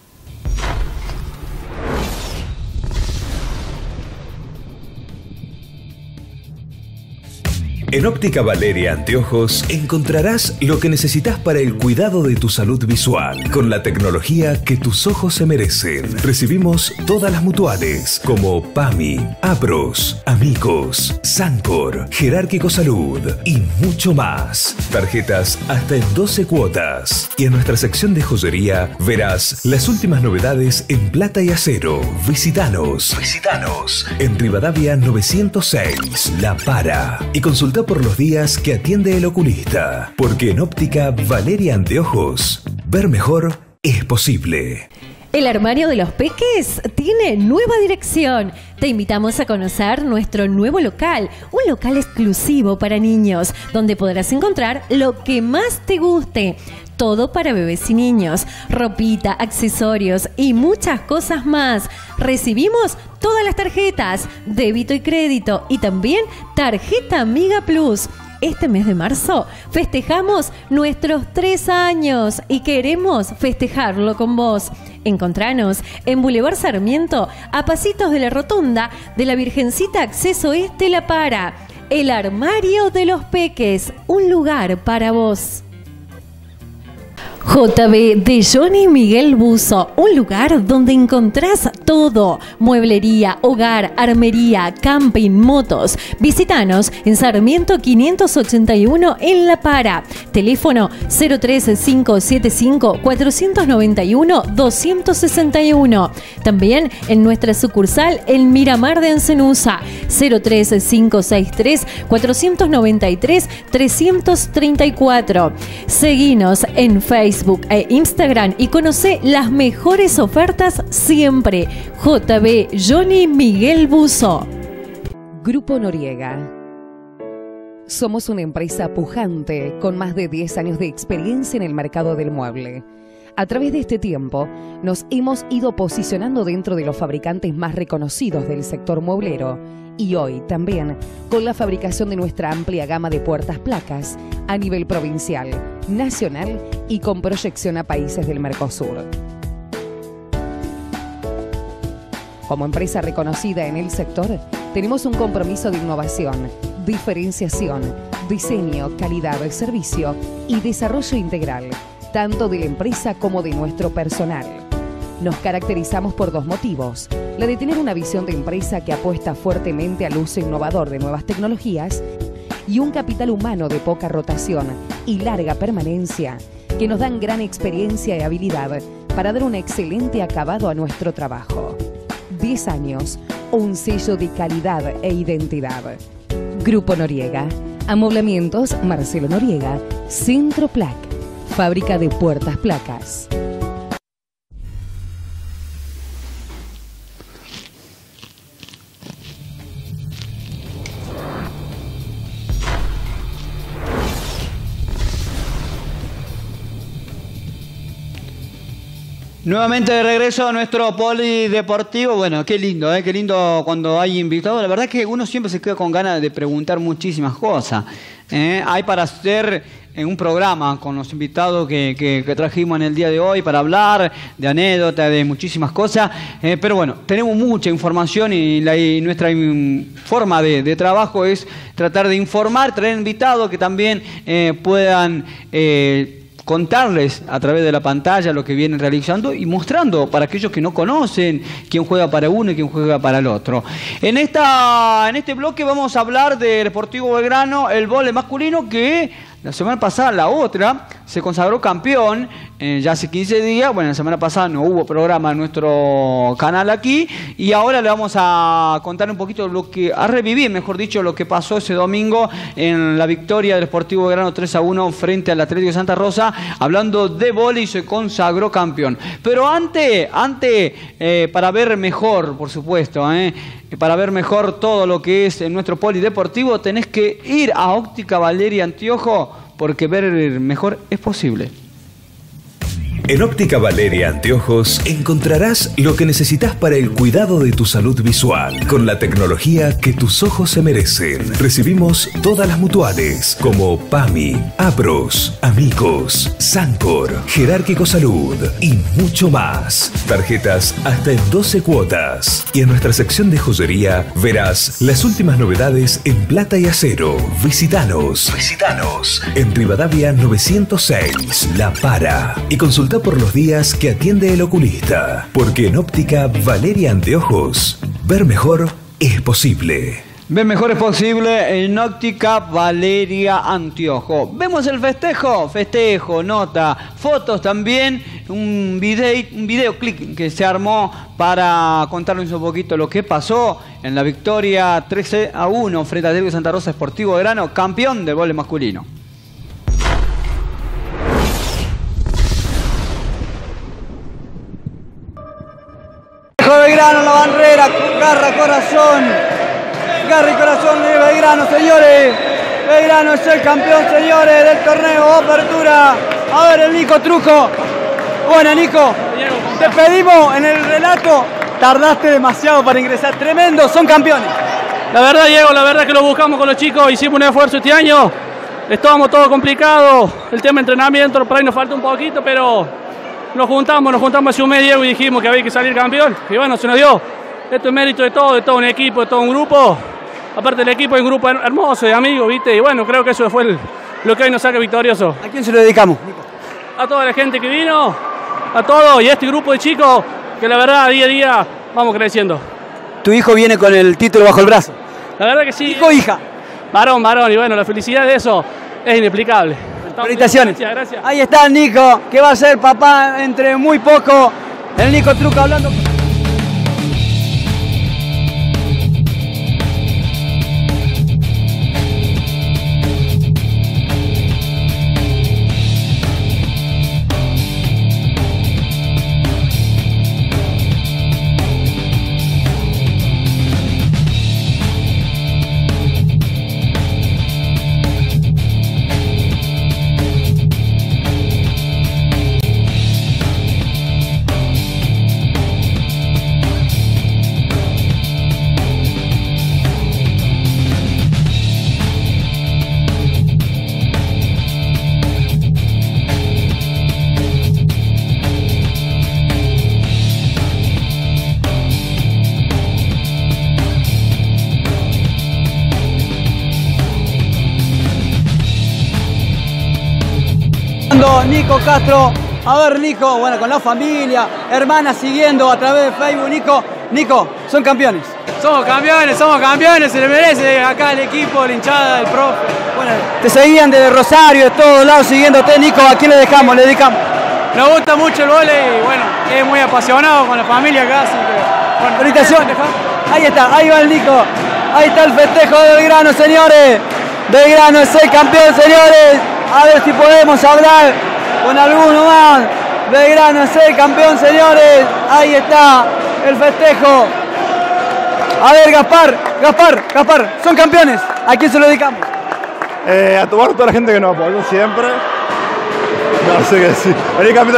En Óptica Valeria Anteojos encontrarás lo que necesitas para el cuidado de tu salud visual, con la tecnología que tus ojos se merecen. Recibimos todas las mutuales, como PAMI, APROS, Amigos, Sancor, Jerárquico Salud y mucho más. Tarjetas hasta en doce cuotas. Y en nuestra sección de joyería verás las últimas novedades en plata y acero. Visítanos. Visítanos. En Rivadavia novecientos seis, La Para. Y consulta por los días que atiende el oculista, porque en Óptica Valeria Anteojos, ver mejor es posible. El Armario de los Peques tiene nueva dirección. Te invitamos a conocer nuestro nuevo local, un local exclusivo para niños, donde podrás encontrar lo que más te guste. Todo para bebés y niños, ropita, accesorios y muchas cosas más. Recibimos todas las tarjetas, débito y crédito, y también tarjeta Amiga Plus. Este mes de marzo festejamos nuestros tres años y queremos festejarlo con vos. Encontranos en Boulevard Sarmiento, a pasitos de la rotonda de la Virgencita Acceso Este La Para. El Armario de los Peques, un lugar para vos. J B de Johnny Miguel Buzo, un lugar donde encontrás todo: mueblería, hogar, armería, camping, motos. Visítanos en Sarmiento quinientos ochenta y uno en La Para. Teléfono cero tres cinco siete cinco cuatro nueve uno dos seis uno. También en nuestra sucursal en Miramar de Encenusa, cero tres cinco seis tres cuatro nueve tres tres tres cuatro. Seguinos en Facebook e Instagram y conoce las mejores ofertas siempre. J B Johnny Miguel Buzo. Grupo Noriega. Somos una empresa pujante con más de diez años de experiencia en el mercado del mueble. A través de este tiempo, nos hemos ido posicionando dentro de los fabricantes más reconocidos del sector mueblero y hoy también con la fabricación de nuestra amplia gama de puertas placas a nivel provincial, nacional y con proyección a países del Mercosur. Como empresa reconocida en el sector, tenemos un compromiso de innovación, diferenciación, diseño, calidad de servicio y desarrollo integral, tanto de la empresa como de nuestro personal. Nos caracterizamos por dos motivos: la de tener una visión de empresa que apuesta fuertemente al uso innovador de nuevas tecnologías y un capital humano de poca rotación y larga permanencia que nos dan gran experiencia y habilidad para dar un excelente acabado a nuestro trabajo. diez años, un sello de calidad e identidad. Grupo Noriega, Amoblamientos Marcelo Noriega, Centro Plac, Fábrica de Puertas Placas. Nuevamente de regreso a nuestro polideportivo. Bueno, qué lindo, ¿eh? Qué lindo cuando hay invitados. La verdad es que uno siempre se queda con ganas de preguntar muchísimas cosas. ¿eh? Hay para hacer en un programa con los invitados que, que, que trajimos en el día de hoy para hablar de anécdotas, de muchísimas cosas. Eh, pero bueno, tenemos mucha información y, la, y nuestra in, forma de, de trabajo es tratar de informar, traer invitados que también eh, puedan... Eh, contarles a través de la pantalla lo que vienen realizando y mostrando para aquellos que no conocen quién juega para uno y quién juega para el otro. En esta en este bloque vamos a hablar del Sportivo Belgrano, el vóley masculino, que la semana pasada, la otra, se consagró campeón, eh, ya hace quince días. Bueno, la semana pasada no hubo programa en nuestro canal aquí, y ahora le vamos a contar un poquito lo que, a revivir, mejor dicho, lo que pasó ese domingo en la victoria del Sportivo Belgrano tres a uno frente al Atlético de Santa Rosa. Hablando de vóley, se consagró campeón. Pero antes, antes eh, para ver mejor, por supuesto, eh, para ver mejor todo lo que es en nuestro polideportivo, tenés que ir a Óptica Valeria Anteojo, porque ver mejor es posible. En Óptica Valeria Anteojos encontrarás lo que necesitas para el cuidado de tu salud visual, con la tecnología que tus ojos se merecen. Recibimos todas las mutuales, como PAMI, APROS, Amigos, Sancor, Jerárquico Salud y mucho más. Tarjetas hasta en doce cuotas. Y en nuestra sección de joyería verás las últimas novedades en plata y acero. Visítanos. Visítanos. En Rivadavia novecientos seis, La Para. Y consulta por los días que atiende el oculista, porque en Óptica Valeria Anteojos, ver mejor es posible. Ver mejor es posible en Óptica Valeria Anteojo. Vemos el festejo, festejo, nota, fotos también, un video, un videoclip que se armó para contarles un poquito lo que pasó en la victoria trece a uno frente a Atlético de Santa Rosa, Sportivo Belgrano, campeón del vóley masculino. Belgrano, la barrera, garra, corazón, garra y corazón de Belgrano, señores. Belgrano es el campeón, señores, del torneo Apertura. A ver, el Nico Truco. Bueno, Nico, te pedimos en el relato, tardaste demasiado para ingresar, tremendo, son campeones. La verdad, Diego, la verdad que lo buscamos con los chicos, hicimos un esfuerzo este año, estábamos todo complicado, el tema de entrenamiento, por ahí nos falta un poquito, pero... Nos juntamos, nos juntamos hace un mes, Diego, y dijimos que había que salir campeón. Y bueno, se nos dio. Esto es mérito de todo, de todo un equipo, de todo un grupo. Aparte del equipo, es un grupo hermoso, de amigos, ¿viste? Y bueno, creo que eso fue el, lo que hoy nos saca victorioso. ¿A quién se lo dedicamos? A toda la gente que vino, a todos, y a este grupo de chicos, que la verdad, día a día, vamos creciendo. Tu hijo viene con el título bajo el brazo. La verdad que sí. ¿Hijo o hija? Varón, varón, y bueno, la felicidad de eso es inexplicable. Felicitaciones. Gracias, gracias. Ahí está el Nico, que va a ser papá entre muy poco. El Nico Truco hablando. Nico Castro. A ver, Nico, bueno, con la familia, hermanas siguiendo a través de Facebook. Nico, Nico, son campeones. Somos campeones, somos campeones, se le merece acá el equipo, la hinchada, el profe. Bueno, te seguían desde Rosario, de todos lados siguiéndote, Nico. ¿A quién le dejamos? Le dedicamos. Nos gusta mucho el vóley y bueno, es muy apasionado con la familia acá, así que bueno. Felicitaciones. Ahí está, ahí va el Nico. Ahí está el festejo de Belgrano, señores. Belgrano es el campeón, señores. A ver si podemos hablar con alguno más. Belgrano es el campeón, señores. Ahí está el festejo. A ver, Gaspar, Gaspar, Gaspar, son campeones. ¿A quién se lo dedicamos? Eh, a tomar toda la gente que nos apoyó siempre. No sé qué decir. Vení, capitán.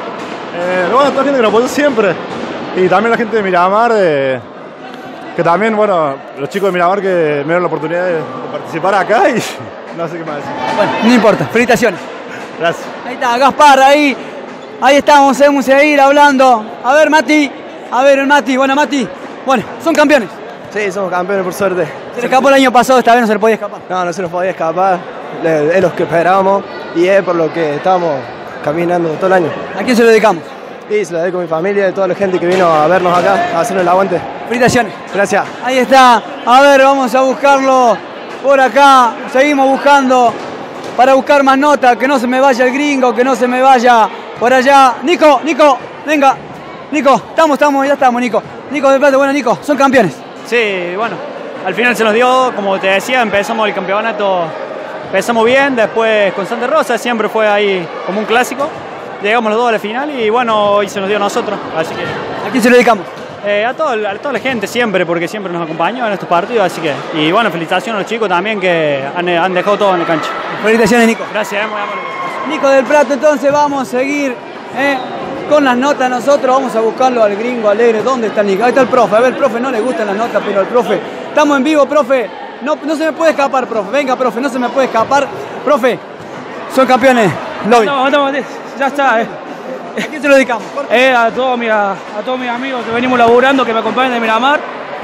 Eh, bueno, a toda la gente que nos apoyó siempre. Y también la gente de Miramar, eh, que también, bueno, los chicos de Miramar que me dieron la oportunidad de, de participar acá y no sé qué más decir. Bueno, no importa. Felicitaciones. Gracias. Ahí está, Gaspar, ahí. Ahí estamos, vamos a ir hablando. A ver, Mati. A ver, el Mati. Bueno, Mati. Bueno, son campeones. Sí, somos campeones por suerte. Se le escapó el año pasado, esta vez no se le podía escapar. No, no se nos podía escapar. Es lo que esperábamos y es por lo que estamos caminando todo el año. ¿A quién se lo dedicamos? Y se lo dedico a mi familia y a toda la gente que vino a vernos acá, a hacernos el aguante. Felicitaciones. Gracias. Ahí está. A ver, vamos a buscarlo por acá. Seguimos buscando para buscar más notas. Que no se me vaya el gringo, que no se me vaya por allá. Nico, Nico, venga. Nico, estamos, estamos, ya estamos, Nico. Nico del Plata, bueno, Nico, son campeones. Sí, bueno, al final se nos dio, como te decía, empezamos el campeonato, empezamos bien, después con Santa Rosa siempre fue ahí como un clásico. Llegamos los dos a la final y bueno, hoy se nos dio a nosotros, así que... ¿A quién se lo dedicamos? Eh, a, todo, a toda la gente siempre, porque siempre nos acompañó en estos partidos, así que... Y bueno, felicitaciones a los chicos también que han, han dejado todo en la cancha. Felicitaciones, Nico. Gracias, muy amable. Nico del Prato, entonces vamos a seguir eh, con las notas nosotros, vamos a buscarlo al gringo alegre. ¿Dónde está Nico? Ahí está el profe, a ver, el profe no le gustan las notas, pero el profe... Estamos en vivo, profe, no, no se me puede escapar, profe, venga, profe, no se me puede escapar. Profe, son campeones, lobby. No, no, ya está, eh. ¿A quién se lo dedicamos? Eh, a, todos mis, a, a todos mis amigos que venimos laburando, que me acompañan de Miramar,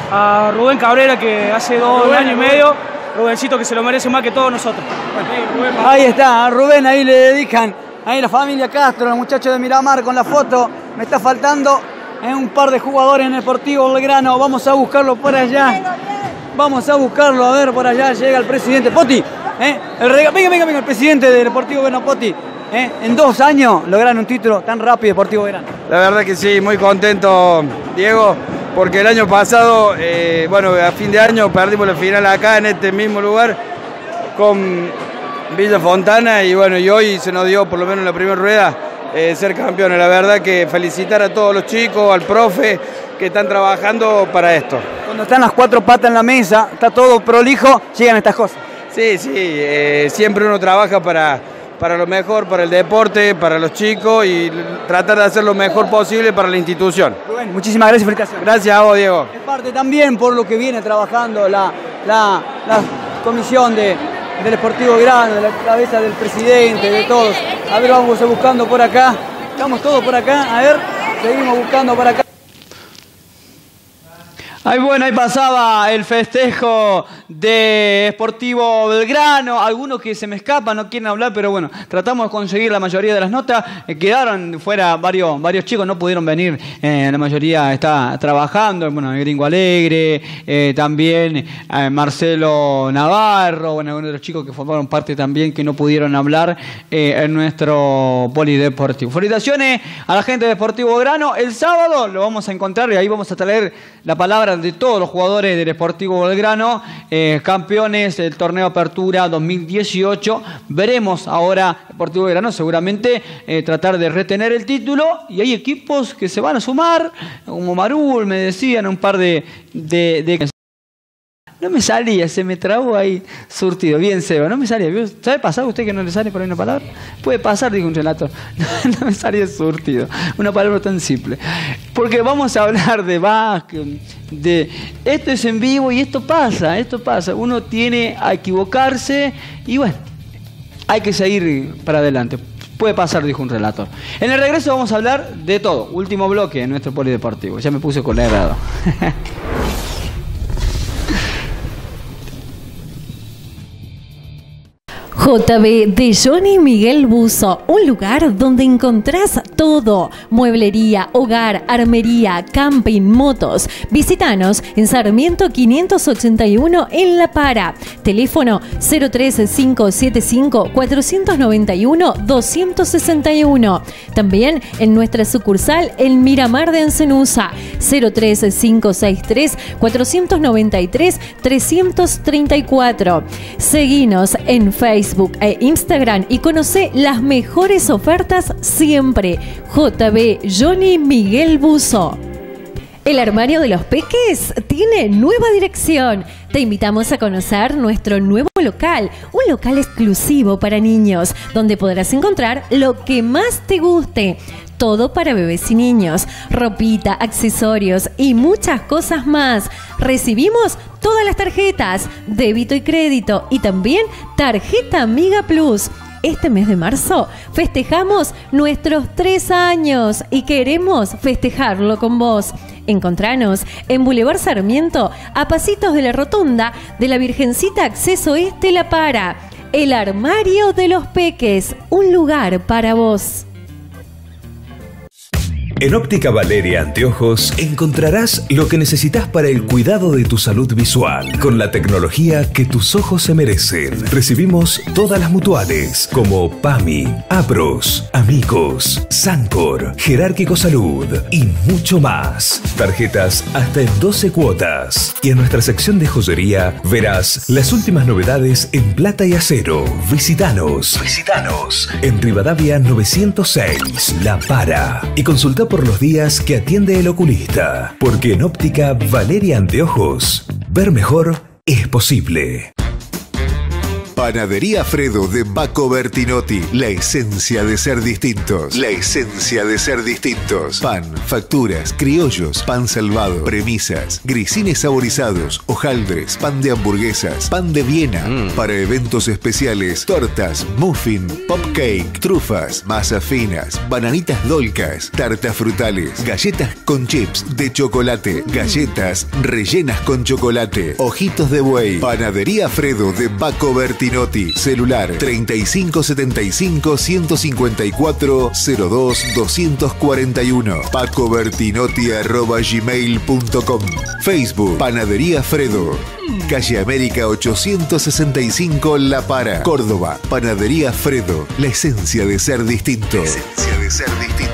a Rubén Cabrera, que hace dos Rubén, años y medio, Rubencito, que se lo merece más que todos nosotros. Bueno, ahí está, a Rubén, ahí le dedican, ahí la familia Castro, los muchachos de Miramar con la foto. Me está faltando eh, un par de jugadores en el Deportivo Belgrano, vamos a buscarlo por allá. Vamos a buscarlo, a ver, por allá llega el presidente Poti. ¿eh? El rega... Venga, venga, venga, el presidente del Deportivo Belgrano, Poti. ¿eh? En dos años lograron un título tan rápido Deportivo Belgrano. La verdad que sí, muy contento, Diego, porque el año pasado, eh, bueno, a fin de año perdimos la final acá en este mismo lugar con Villa Fontana y bueno, y hoy se nos dio por lo menos en la primera rueda eh, ser campeones. La verdad que felicitar a todos los chicos, al profe que están trabajando para esto. Cuando están las cuatro patas en la mesa, está todo prolijo, llegan estas cosas. Sí, sí, eh, siempre uno trabaja para, para lo mejor, para el deporte, para los chicos y tratar de hacer lo mejor posible para la institución. Rubén, muchísimas gracias y felicitaciones. Gracias a vos, Diego. Es parte también por lo que viene trabajando la, la, la comisión de, del Deportivo Belgrano, de la cabeza del presidente, de todos. A ver, vamos buscando por acá. Estamos todos por acá, a ver, seguimos buscando por acá. Ahí bueno, ahí pasaba el festejo de Sportivo Belgrano. Algunos que se me escapan, no quieren hablar, pero bueno, tratamos de conseguir la mayoría de las notas. Eh, quedaron fuera varios, varios chicos, no pudieron venir. Eh, la mayoría está trabajando. Bueno, el Gringo Alegre, eh, también eh, Marcelo Navarro, bueno, algunos de los chicos que formaron parte también que no pudieron hablar eh, en nuestro polideportivo. Felicitaciones a la gente de Sportivo Belgrano. El sábado lo vamos a encontrar y ahí vamos a traer la palabra de todos los jugadores del Sportivo Belgrano, eh, campeones del torneo Apertura dos mil dieciocho. Veremos ahora Sportivo Belgrano seguramente eh, tratar de retener el título y hay equipos que se van a sumar, como Marul, me decían, un par de... de, de... No me salía, se me trabó ahí surtido. Bien, Seba, no me salía. ¿Sabe pasar usted que no le sale por ahí una palabra? Puede pasar, dijo un relator. No me salía surtido. Una palabra tan simple. Porque vamos a hablar de básquet, de... Esto es en vivo y esto pasa, esto pasa. Uno tiene a equivocarse y bueno, hay que seguir para adelante. Puede pasar, dijo un relator. En el regreso vamos a hablar de todo. Último bloque en nuestro polideportivo. Ya me puse colorado. J B de Johnny Miguel Buzo, un lugar donde encontrás todo: mueblería, hogar, armería, camping, motos. Visítanos en Sarmiento quinientos ochenta y uno en La Para. Teléfono cero tres cinco siete cinco cuatro nueve uno dos seis uno. También en nuestra sucursal en Miramar de Encenusa, cero tres cinco seis tres cuatro nueve tres tres tres cuatro. Seguinos en Facebook e Instagram y conoce las mejores ofertas siempre. J B Johnny Miguel Buzo. El armario de los peques tiene nueva dirección. Te invitamos a conocer nuestro nuevo local, un local exclusivo para niños, donde podrás encontrar lo que más te guste. Todo para bebés y niños, ropita, accesorios y muchas cosas más. Recibimos todas las tarjetas, débito y crédito, y también tarjeta Amiga Plus. Este mes de marzo festejamos nuestros tres años y queremos festejarlo con vos. Encontranos en Boulevard Sarmiento, a pasitos de la rotonda de la Virgencita Acceso Este La Para. El armario de los peques, un lugar para vos. En Óptica Valeria Anteojos encontrarás lo que necesitas para el cuidado de tu salud visual, con la tecnología que tus ojos se merecen. Recibimos todas las mutuales como PAMI, APROS, Amigos, Sancor, Jerárquico Salud y mucho más. Tarjetas hasta en doce cuotas. Y en nuestra sección de joyería verás las últimas novedades en plata y acero. Visítanos. Visítanos. En Rivadavia novecientos seis, La Para. Y consulta por los días que atiende el oculista, porque en Óptica Valeria Anteojos, ver mejor es posible. Panadería Fredo de Baco Bertinotti. La esencia de ser distintos. La esencia de ser distintos. Pan, facturas, criollos, pan salvado, premisas, grisines saborizados, hojaldres, pan de hamburguesas, pan de Viena. Mm. Para eventos especiales, tortas, muffin, popcake, trufas, masas finas, bananitas dolcas, tartas frutales, galletas con chips de chocolate, galletas rellenas con chocolate, ojitos de buey. Panadería Fredo de Baco Bertinotti. Celular treinta y cinco setenta y cinco ciento cincuenta y cuatro cero dos doscientos cuarenta y uno. pacobertinotti arroba gmail punto com. Facebook Panadería Fredo. Calle América ochocientos sesenta y cinco La Para, Córdoba. Panadería Fredo. La esencia de ser distinto. La esencia de ser distinto.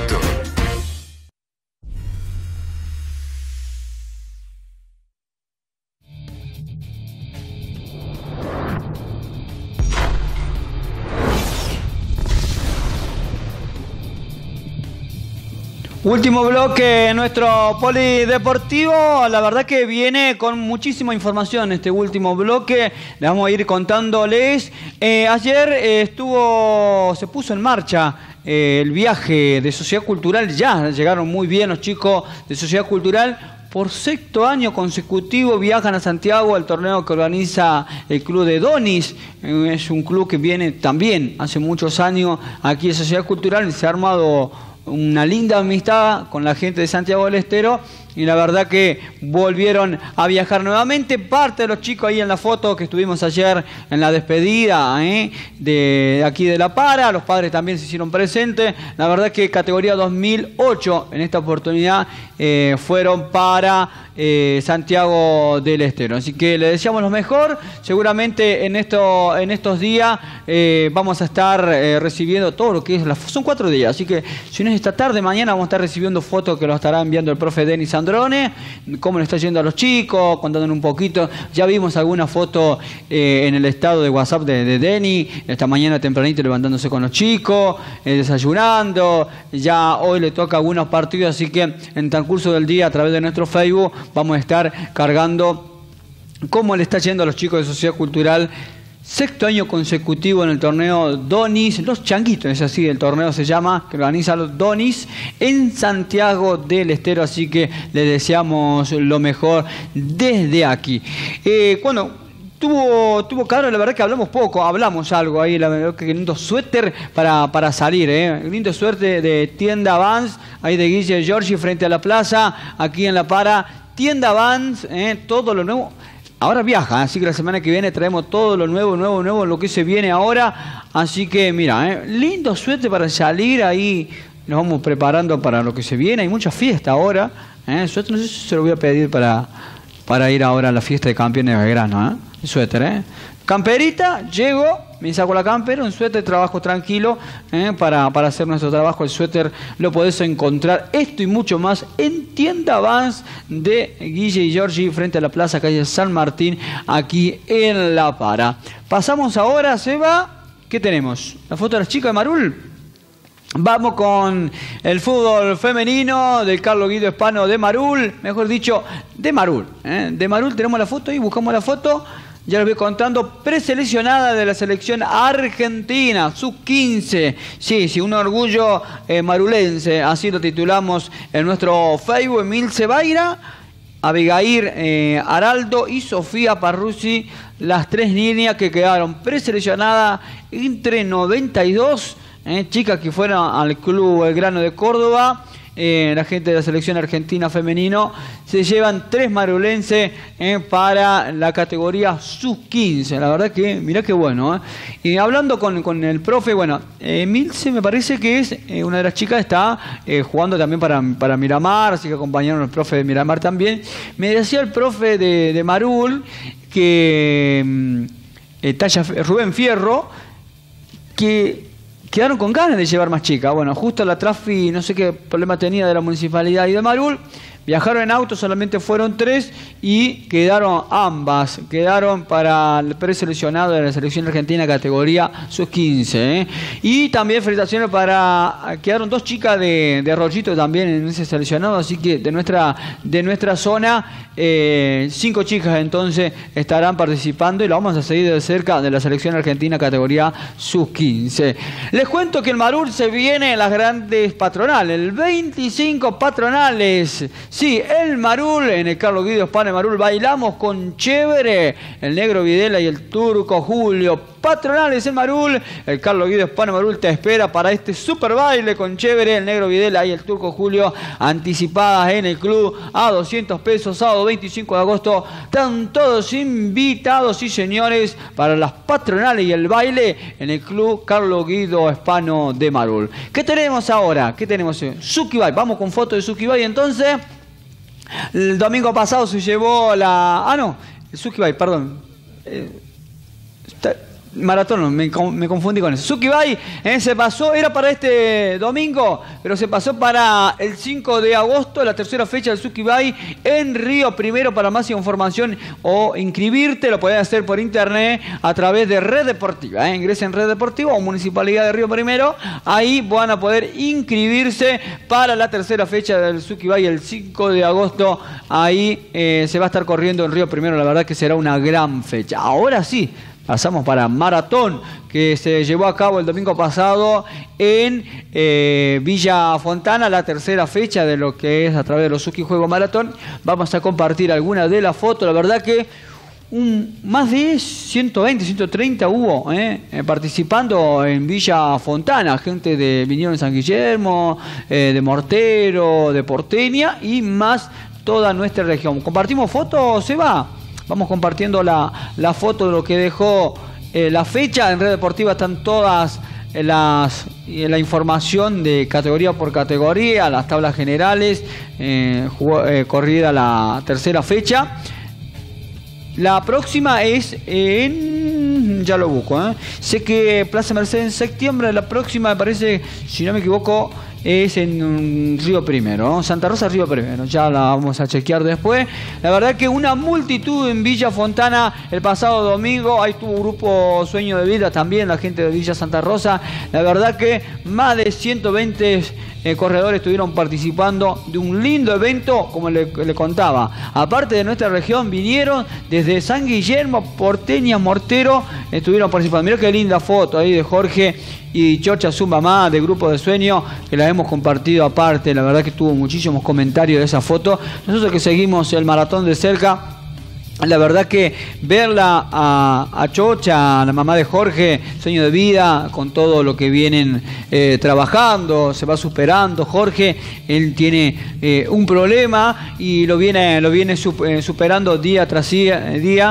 Último bloque, nuestro polideportivo. La verdad que viene con muchísima información este último bloque. Le vamos a ir contándoles. Eh, ayer eh, estuvo, se puso en marcha eh, el viaje de Sociedad Cultural. Ya llegaron muy bien los chicos de Sociedad Cultural. Por sexto año consecutivo viajan a Santiago al torneo que organiza el club de Donis. Es un club que viene también hace muchos años aquí en Sociedad Cultural. Se ha armado una linda amistad con la gente de Santiago del Estero y la verdad que volvieron a viajar nuevamente. Parte de los chicos ahí en la foto que estuvimos ayer en la despedida ¿eh? de aquí de La Para, los padres también se hicieron presentes. La verdad que categoría dos mil ocho en esta oportunidad eh, fueron para eh, Santiago del Estero. Así que le deseamos lo mejor. Seguramente en, esto, en estos días eh, vamos a estar eh, recibiendo todo lo que es, la, son cuatro días, así que si no es esta tarde, mañana vamos a estar recibiendo fotos que lo estará enviando el profe Denis Androne, cómo le está yendo a los chicos, contándonos un poquito. Ya vimos alguna foto eh, en el estado de WhatsApp de, de Denis, esta mañana tempranito levantándose con los chicos, eh, desayunando. Ya hoy le toca algunos partidos, así que en el transcurso del día a través de nuestro Facebook vamos a estar cargando cómo le está yendo a los chicos de Sociedad Cultural. Sexto año consecutivo en el torneo Donis, los Changuitos, es así, el torneo se llama, que organiza los Donis en Santiago del Estero, así que les deseamos lo mejor desde aquí. Eh, bueno, tuvo, tuvo Caro, la verdad que hablamos poco, hablamos algo ahí, la verdad que lindo suéter para, para salir, eh, lindo suéter de tienda Vans, ahí de Guille Giorgi frente a la plaza, aquí en La Para, tienda Vans, eh, todo lo nuevo. ahora viaja, así que la semana que viene traemos todo lo nuevo, nuevo, nuevo, lo que se viene ahora. Así que mira, eh, lindo suerte para salir ahí. Nos vamos preparando para lo que se viene. Hay mucha fiesta ahora. Eh, suéter, no sé si se lo voy a pedir para, para ir ahora a la fiesta de campeones de Belgrano. ¿eh? Suéter, ¿eh? Camperita, llego, me saco la campera, un suéter, trabajo tranquilo eh, para, para hacer nuestro trabajo. El suéter lo podés encontrar, esto y mucho más, en Tienda Vans de Guille y Giorgi, frente a la Plaza Calle San Martín, aquí en La Para. Pasamos ahora, Seba, ¿qué tenemos? ¿La foto de las chicas de Marul? Vamos con el fútbol femenino del Carlos Guido Hispano de Marul, mejor dicho, de Marul. ¿eh? De Marul tenemos la foto y buscamos la foto. Ya les voy contando, preseleccionada de la selección argentina, sub quince. Sí, sí, un orgullo eh, marulense, así lo titulamos en nuestro Facebook. Emilce Baira, Abigail eh, Araldo y Sofía Parrucci, las tres niñas que quedaron preseleccionadas entre noventa y dos, eh, chicas que fueron al Club Belgrano de Córdoba. Eh, la gente de la selección argentina femenino se llevan tres marulenses eh, para la categoría sub quince. La verdad que mirá qué bueno. Eh. Y hablando con, con el profe, bueno, eh, Milce me parece que es eh, una de las chicas, está eh, jugando también para, para Miramar, así que acompañaron al profe de Miramar también. Me decía el profe de, de Marul que eh, Talla Rubén Fierro, que quedaron con ganas de llevar más chicas. Bueno, justo la Trafi, no sé qué problema tenía de la municipalidad y de Marul, viajaron en auto, solamente fueron tres y quedaron ambas, quedaron para el preseleccionado de la selección argentina categoría sub quince. ¿eh? Y también felicitaciones para, quedaron dos chicas de, de Arroyito también en ese seleccionado, así que de nuestra, de nuestra zona, eh, cinco chicas entonces estarán participando y lo vamos a seguir de cerca de la selección argentina categoría sub quince. Les cuento que el Marul se viene en las grandes patronales, el veinticinco patronales. Sí, el Marul, en el Carlos Guido Hispano de Marul, bailamos con Chévere, el Negro Videla y el Turco Julio. Patronales en Marul, el Carlos Guido Hispano de Marul te espera para este super baile con Chévere, el Negro Videla y el Turco Julio, anticipadas en el club a doscientos pesos, sábado veinticinco de agosto. Están todos invitados, sí señores, para las patronales y el baile en el club Carlos Guido Hispano de Marul. ¿Qué tenemos ahora? ¿Qué tenemos? Sukibay, vamos con foto de Sukibay entonces. El domingo pasado se llevó la... Ah, no, el Sukibay, perdón. Eh, está... Maratón, me, me confundí con eso. Sukibay eh, se pasó, era para este domingo, pero se pasó para el cinco de agosto, la tercera fecha del Sukibay en Río Primero. Para más información o inscribirte, lo podés hacer por internet a través de Red Deportiva. Eh. Ingresa en Red Deportiva o Municipalidad de Río Primero. Ahí van a poder inscribirse para la tercera fecha del Sukibay el cinco de agosto. Ahí eh, se va a estar corriendo en Río Primero. La verdad que será una gran fecha. Ahora sí. Pasamos para Maratón, que se llevó a cabo el domingo pasado en eh, Villa Fontana, la tercera fecha de lo que es a través de los Suki Juego Maratón. Vamos a compartir algunas de las fotos. La verdad que un, más de ciento veinte, ciento treinta hubo eh, eh, participando en Villa Fontana. Gente de vinieron de San Guillermo, eh, de Mortero, de Porteña y más toda nuestra región. ¿Compartimos fotos, Seba? Vamos compartiendo la, la foto de lo que dejó eh, la fecha. En Red Deportiva están todas eh, las eh, la información de categoría por categoría, las tablas generales, eh, jugó, eh, corrida la tercera fecha. La próxima es en... ya lo busco, ¿eh? Sé que Plaza Mercedes en septiembre, la próxima me parece, si no me equivoco, es en Río Primero, ¿no? Santa Rosa, Río Primero, ya la vamos a chequear después. La verdad que una multitud en Villa Fontana el pasado domingo, ahí estuvo Grupo Sueño de Vida también, la gente de Villa Santa Rosa. La verdad que más de ciento veinte eh, corredores estuvieron participando de un lindo evento, como le, le contaba. Aparte de nuestra región, vinieron desde San Guillermo, Porteña, Mortero, estuvieron participando. Mirá qué linda foto ahí de Jorge y Chocha, su mamá, de Grupo de Sueño, que la hemos compartido aparte. La verdad que tuvo muchísimos comentarios de esa foto. Nosotros que seguimos el maratón de cerca, La verdad que verla a, a Chocha, a la mamá de Jorge, sueño de vida, con todo lo que vienen eh, trabajando, se va superando. Jorge, él tiene eh, un problema y lo viene, lo viene superando día tras día, día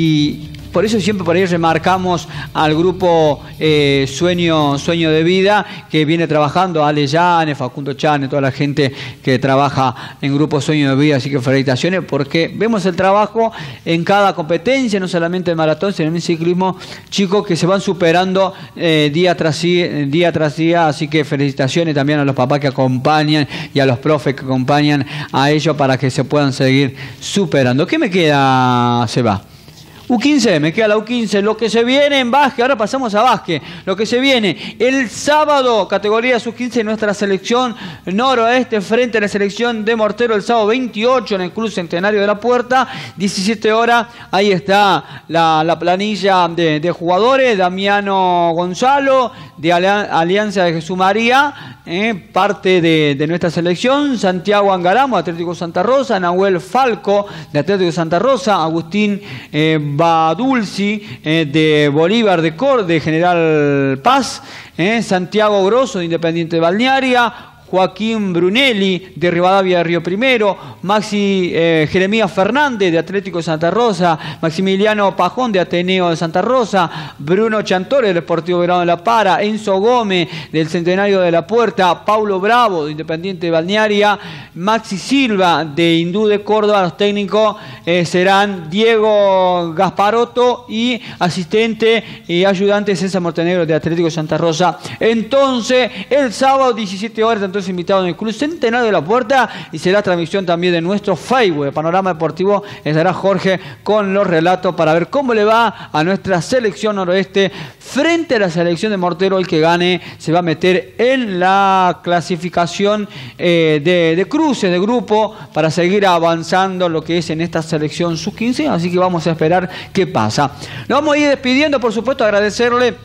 y por eso siempre por ahí remarcamos al grupo eh, Sueño, Sueño de Vida, que viene trabajando, Ale Llane, Facundo Chane, toda la gente que trabaja en grupo Sueño de Vida. Así que felicitaciones, porque vemos el trabajo en cada competencia, no solamente en maratón, sino en el ciclismo, chicos que se van superando eh, día tras día, día tras día. Así que felicitaciones también a los papás que acompañan y a los profes que acompañan a ellos para que se puedan seguir superando. ¿Qué me queda, Seba? U quince, me queda la U quince, lo que se viene en básquet, ahora pasamos a básquet, lo que se viene el sábado, categoría sub quince, nuestra selección noroeste frente a la selección de Mortero el sábado veintiocho en el Club Centenario de la Puerta, diecisiete horas, ahí está la, la planilla de, de jugadores, Damiano Gonzalo, de Alianza de Jesús María, eh, parte de, de nuestra selección, Santiago Angaramo, Atlético Santa Rosa, Nahuel Falco, de Atlético Santa Rosa, Agustín eh, Badulci, eh, de Bolívar de Cor, de General Paz, eh, Santiago Grosso, de Independiente de Balnearia, Joaquín Brunelli, de Rivadavia de Río Primero, Maxi eh, Jeremías Fernández, de Atlético de Santa Rosa, Maximiliano Pajón, de Ateneo de Santa Rosa, Bruno Chantore, del Deportivo Verano de La Para, Enzo Gómez, del Centenario de la Puerta, Paulo Bravo, de Independiente de Balnearia, Maxi Silva, de Hindú de Córdoba. Los técnicos eh, serán Diego Gasparotto y asistente y ayudante César Montenegro, de Atlético de Santa Rosa. Entonces, el sábado diecisiete horas, entonces invitado en el Club Centenario de la Puerta, y será transmisión también de nuestro Facebook, de Panorama Deportivo. Estará Jorge con los relatos para ver cómo le va a nuestra selección noroeste frente a la selección de Mortero. El que gane se va a meter en la clasificación eh, de, de cruce, de grupo, para seguir avanzando lo que es en esta selección sub quince, así que vamos a esperar qué pasa. Nos vamos a ir despidiendo, por supuesto, agradecerle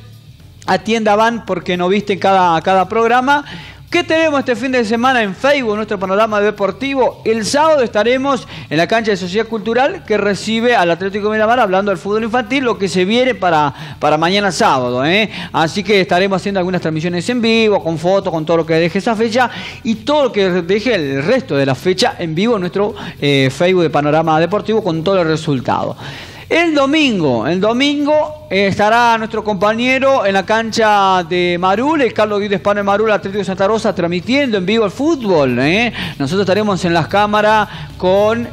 a Tienda Van porque nos viste cada, cada programa. ¿Qué tenemos este fin de semana en Facebook, nuestro panorama deportivo? El sábado estaremos en la cancha de Sociedad Cultural, que recibe al Atlético Miramar, hablando del fútbol infantil, lo que se viene para, para mañana sábado, ¿eh? Así que estaremos haciendo algunas transmisiones en vivo, con fotos, con todo lo que deje esa fecha y todo lo que deje el resto de la fecha en vivo en nuestro eh, Facebook de Panorama Deportivo, con todo el resultado. El domingo, el domingo eh, estará nuestro compañero en la cancha de Marul, el Carlos Guido Hispano de Marul, Atlético de Santa Rosa, transmitiendo en vivo el fútbol. ¿eh? Nosotros estaremos en las cámaras con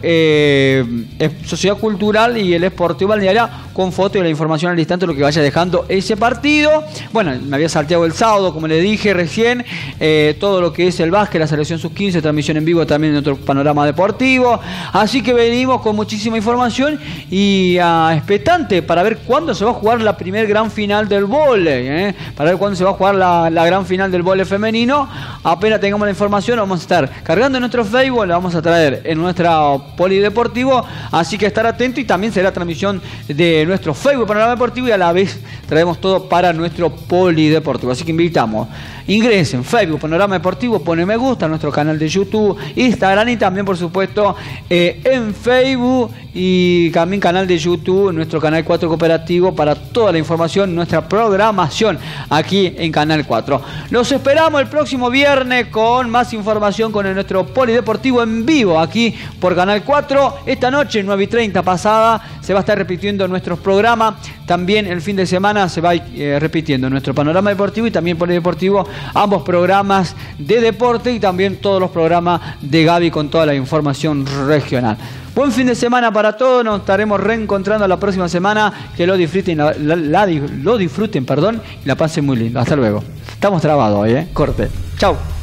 eh, Sociedad Cultural y el Esportivo Balnearia, con foto y la información al instante, lo que vaya dejando ese partido. Bueno, me había salteado el sábado, como le dije recién, eh, todo lo que es el básquet, la selección sub quince, transmisión en vivo también en otro panorama deportivo. Así que venimos con muchísima información y expectante para ver cuándo se va a jugar la primer gran final del vóley, ¿eh? para ver cuándo se va a jugar la, la gran final del vóley femenino. Apenas tengamos la información, vamos a estar cargando en nuestro Facebook, la vamos a traer en nuestro polideportivo, así que estar atento, y también será transmisión de nuestro Facebook Panorama Deportivo, y a la vez traemos todo para nuestro polideportivo. Así que invitamos, ingresen Facebook Panorama Deportivo, pone me gusta a nuestro canal de YouTube, Instagram, y también por supuesto eh, en Facebook, y también canal de YouTube, nuestro canal cuatro Cooperativo, para toda la información, nuestra programación aquí en Canal cuatro. Los esperamos el próximo viernes con más información, con el, nuestro polideportivo en vivo aquí por Canal cuatro. Esta noche, nueve y treinta pasada, se va a estar repitiendo nuestros programas. También el fin de semana se va eh, repitiendo nuestro panorama deportivo y también polideportivo, ambos programas de deporte, y también todos los programas de Gaby con toda la información regional. Buen fin de semana para todos, nos estaremos reencontrando la próxima semana. Que lo disfruten, la, la, la, lo disfruten, perdón, y la pasen muy lindo. Hasta luego. Estamos trabados hoy, ¿eh? Corte. Chau.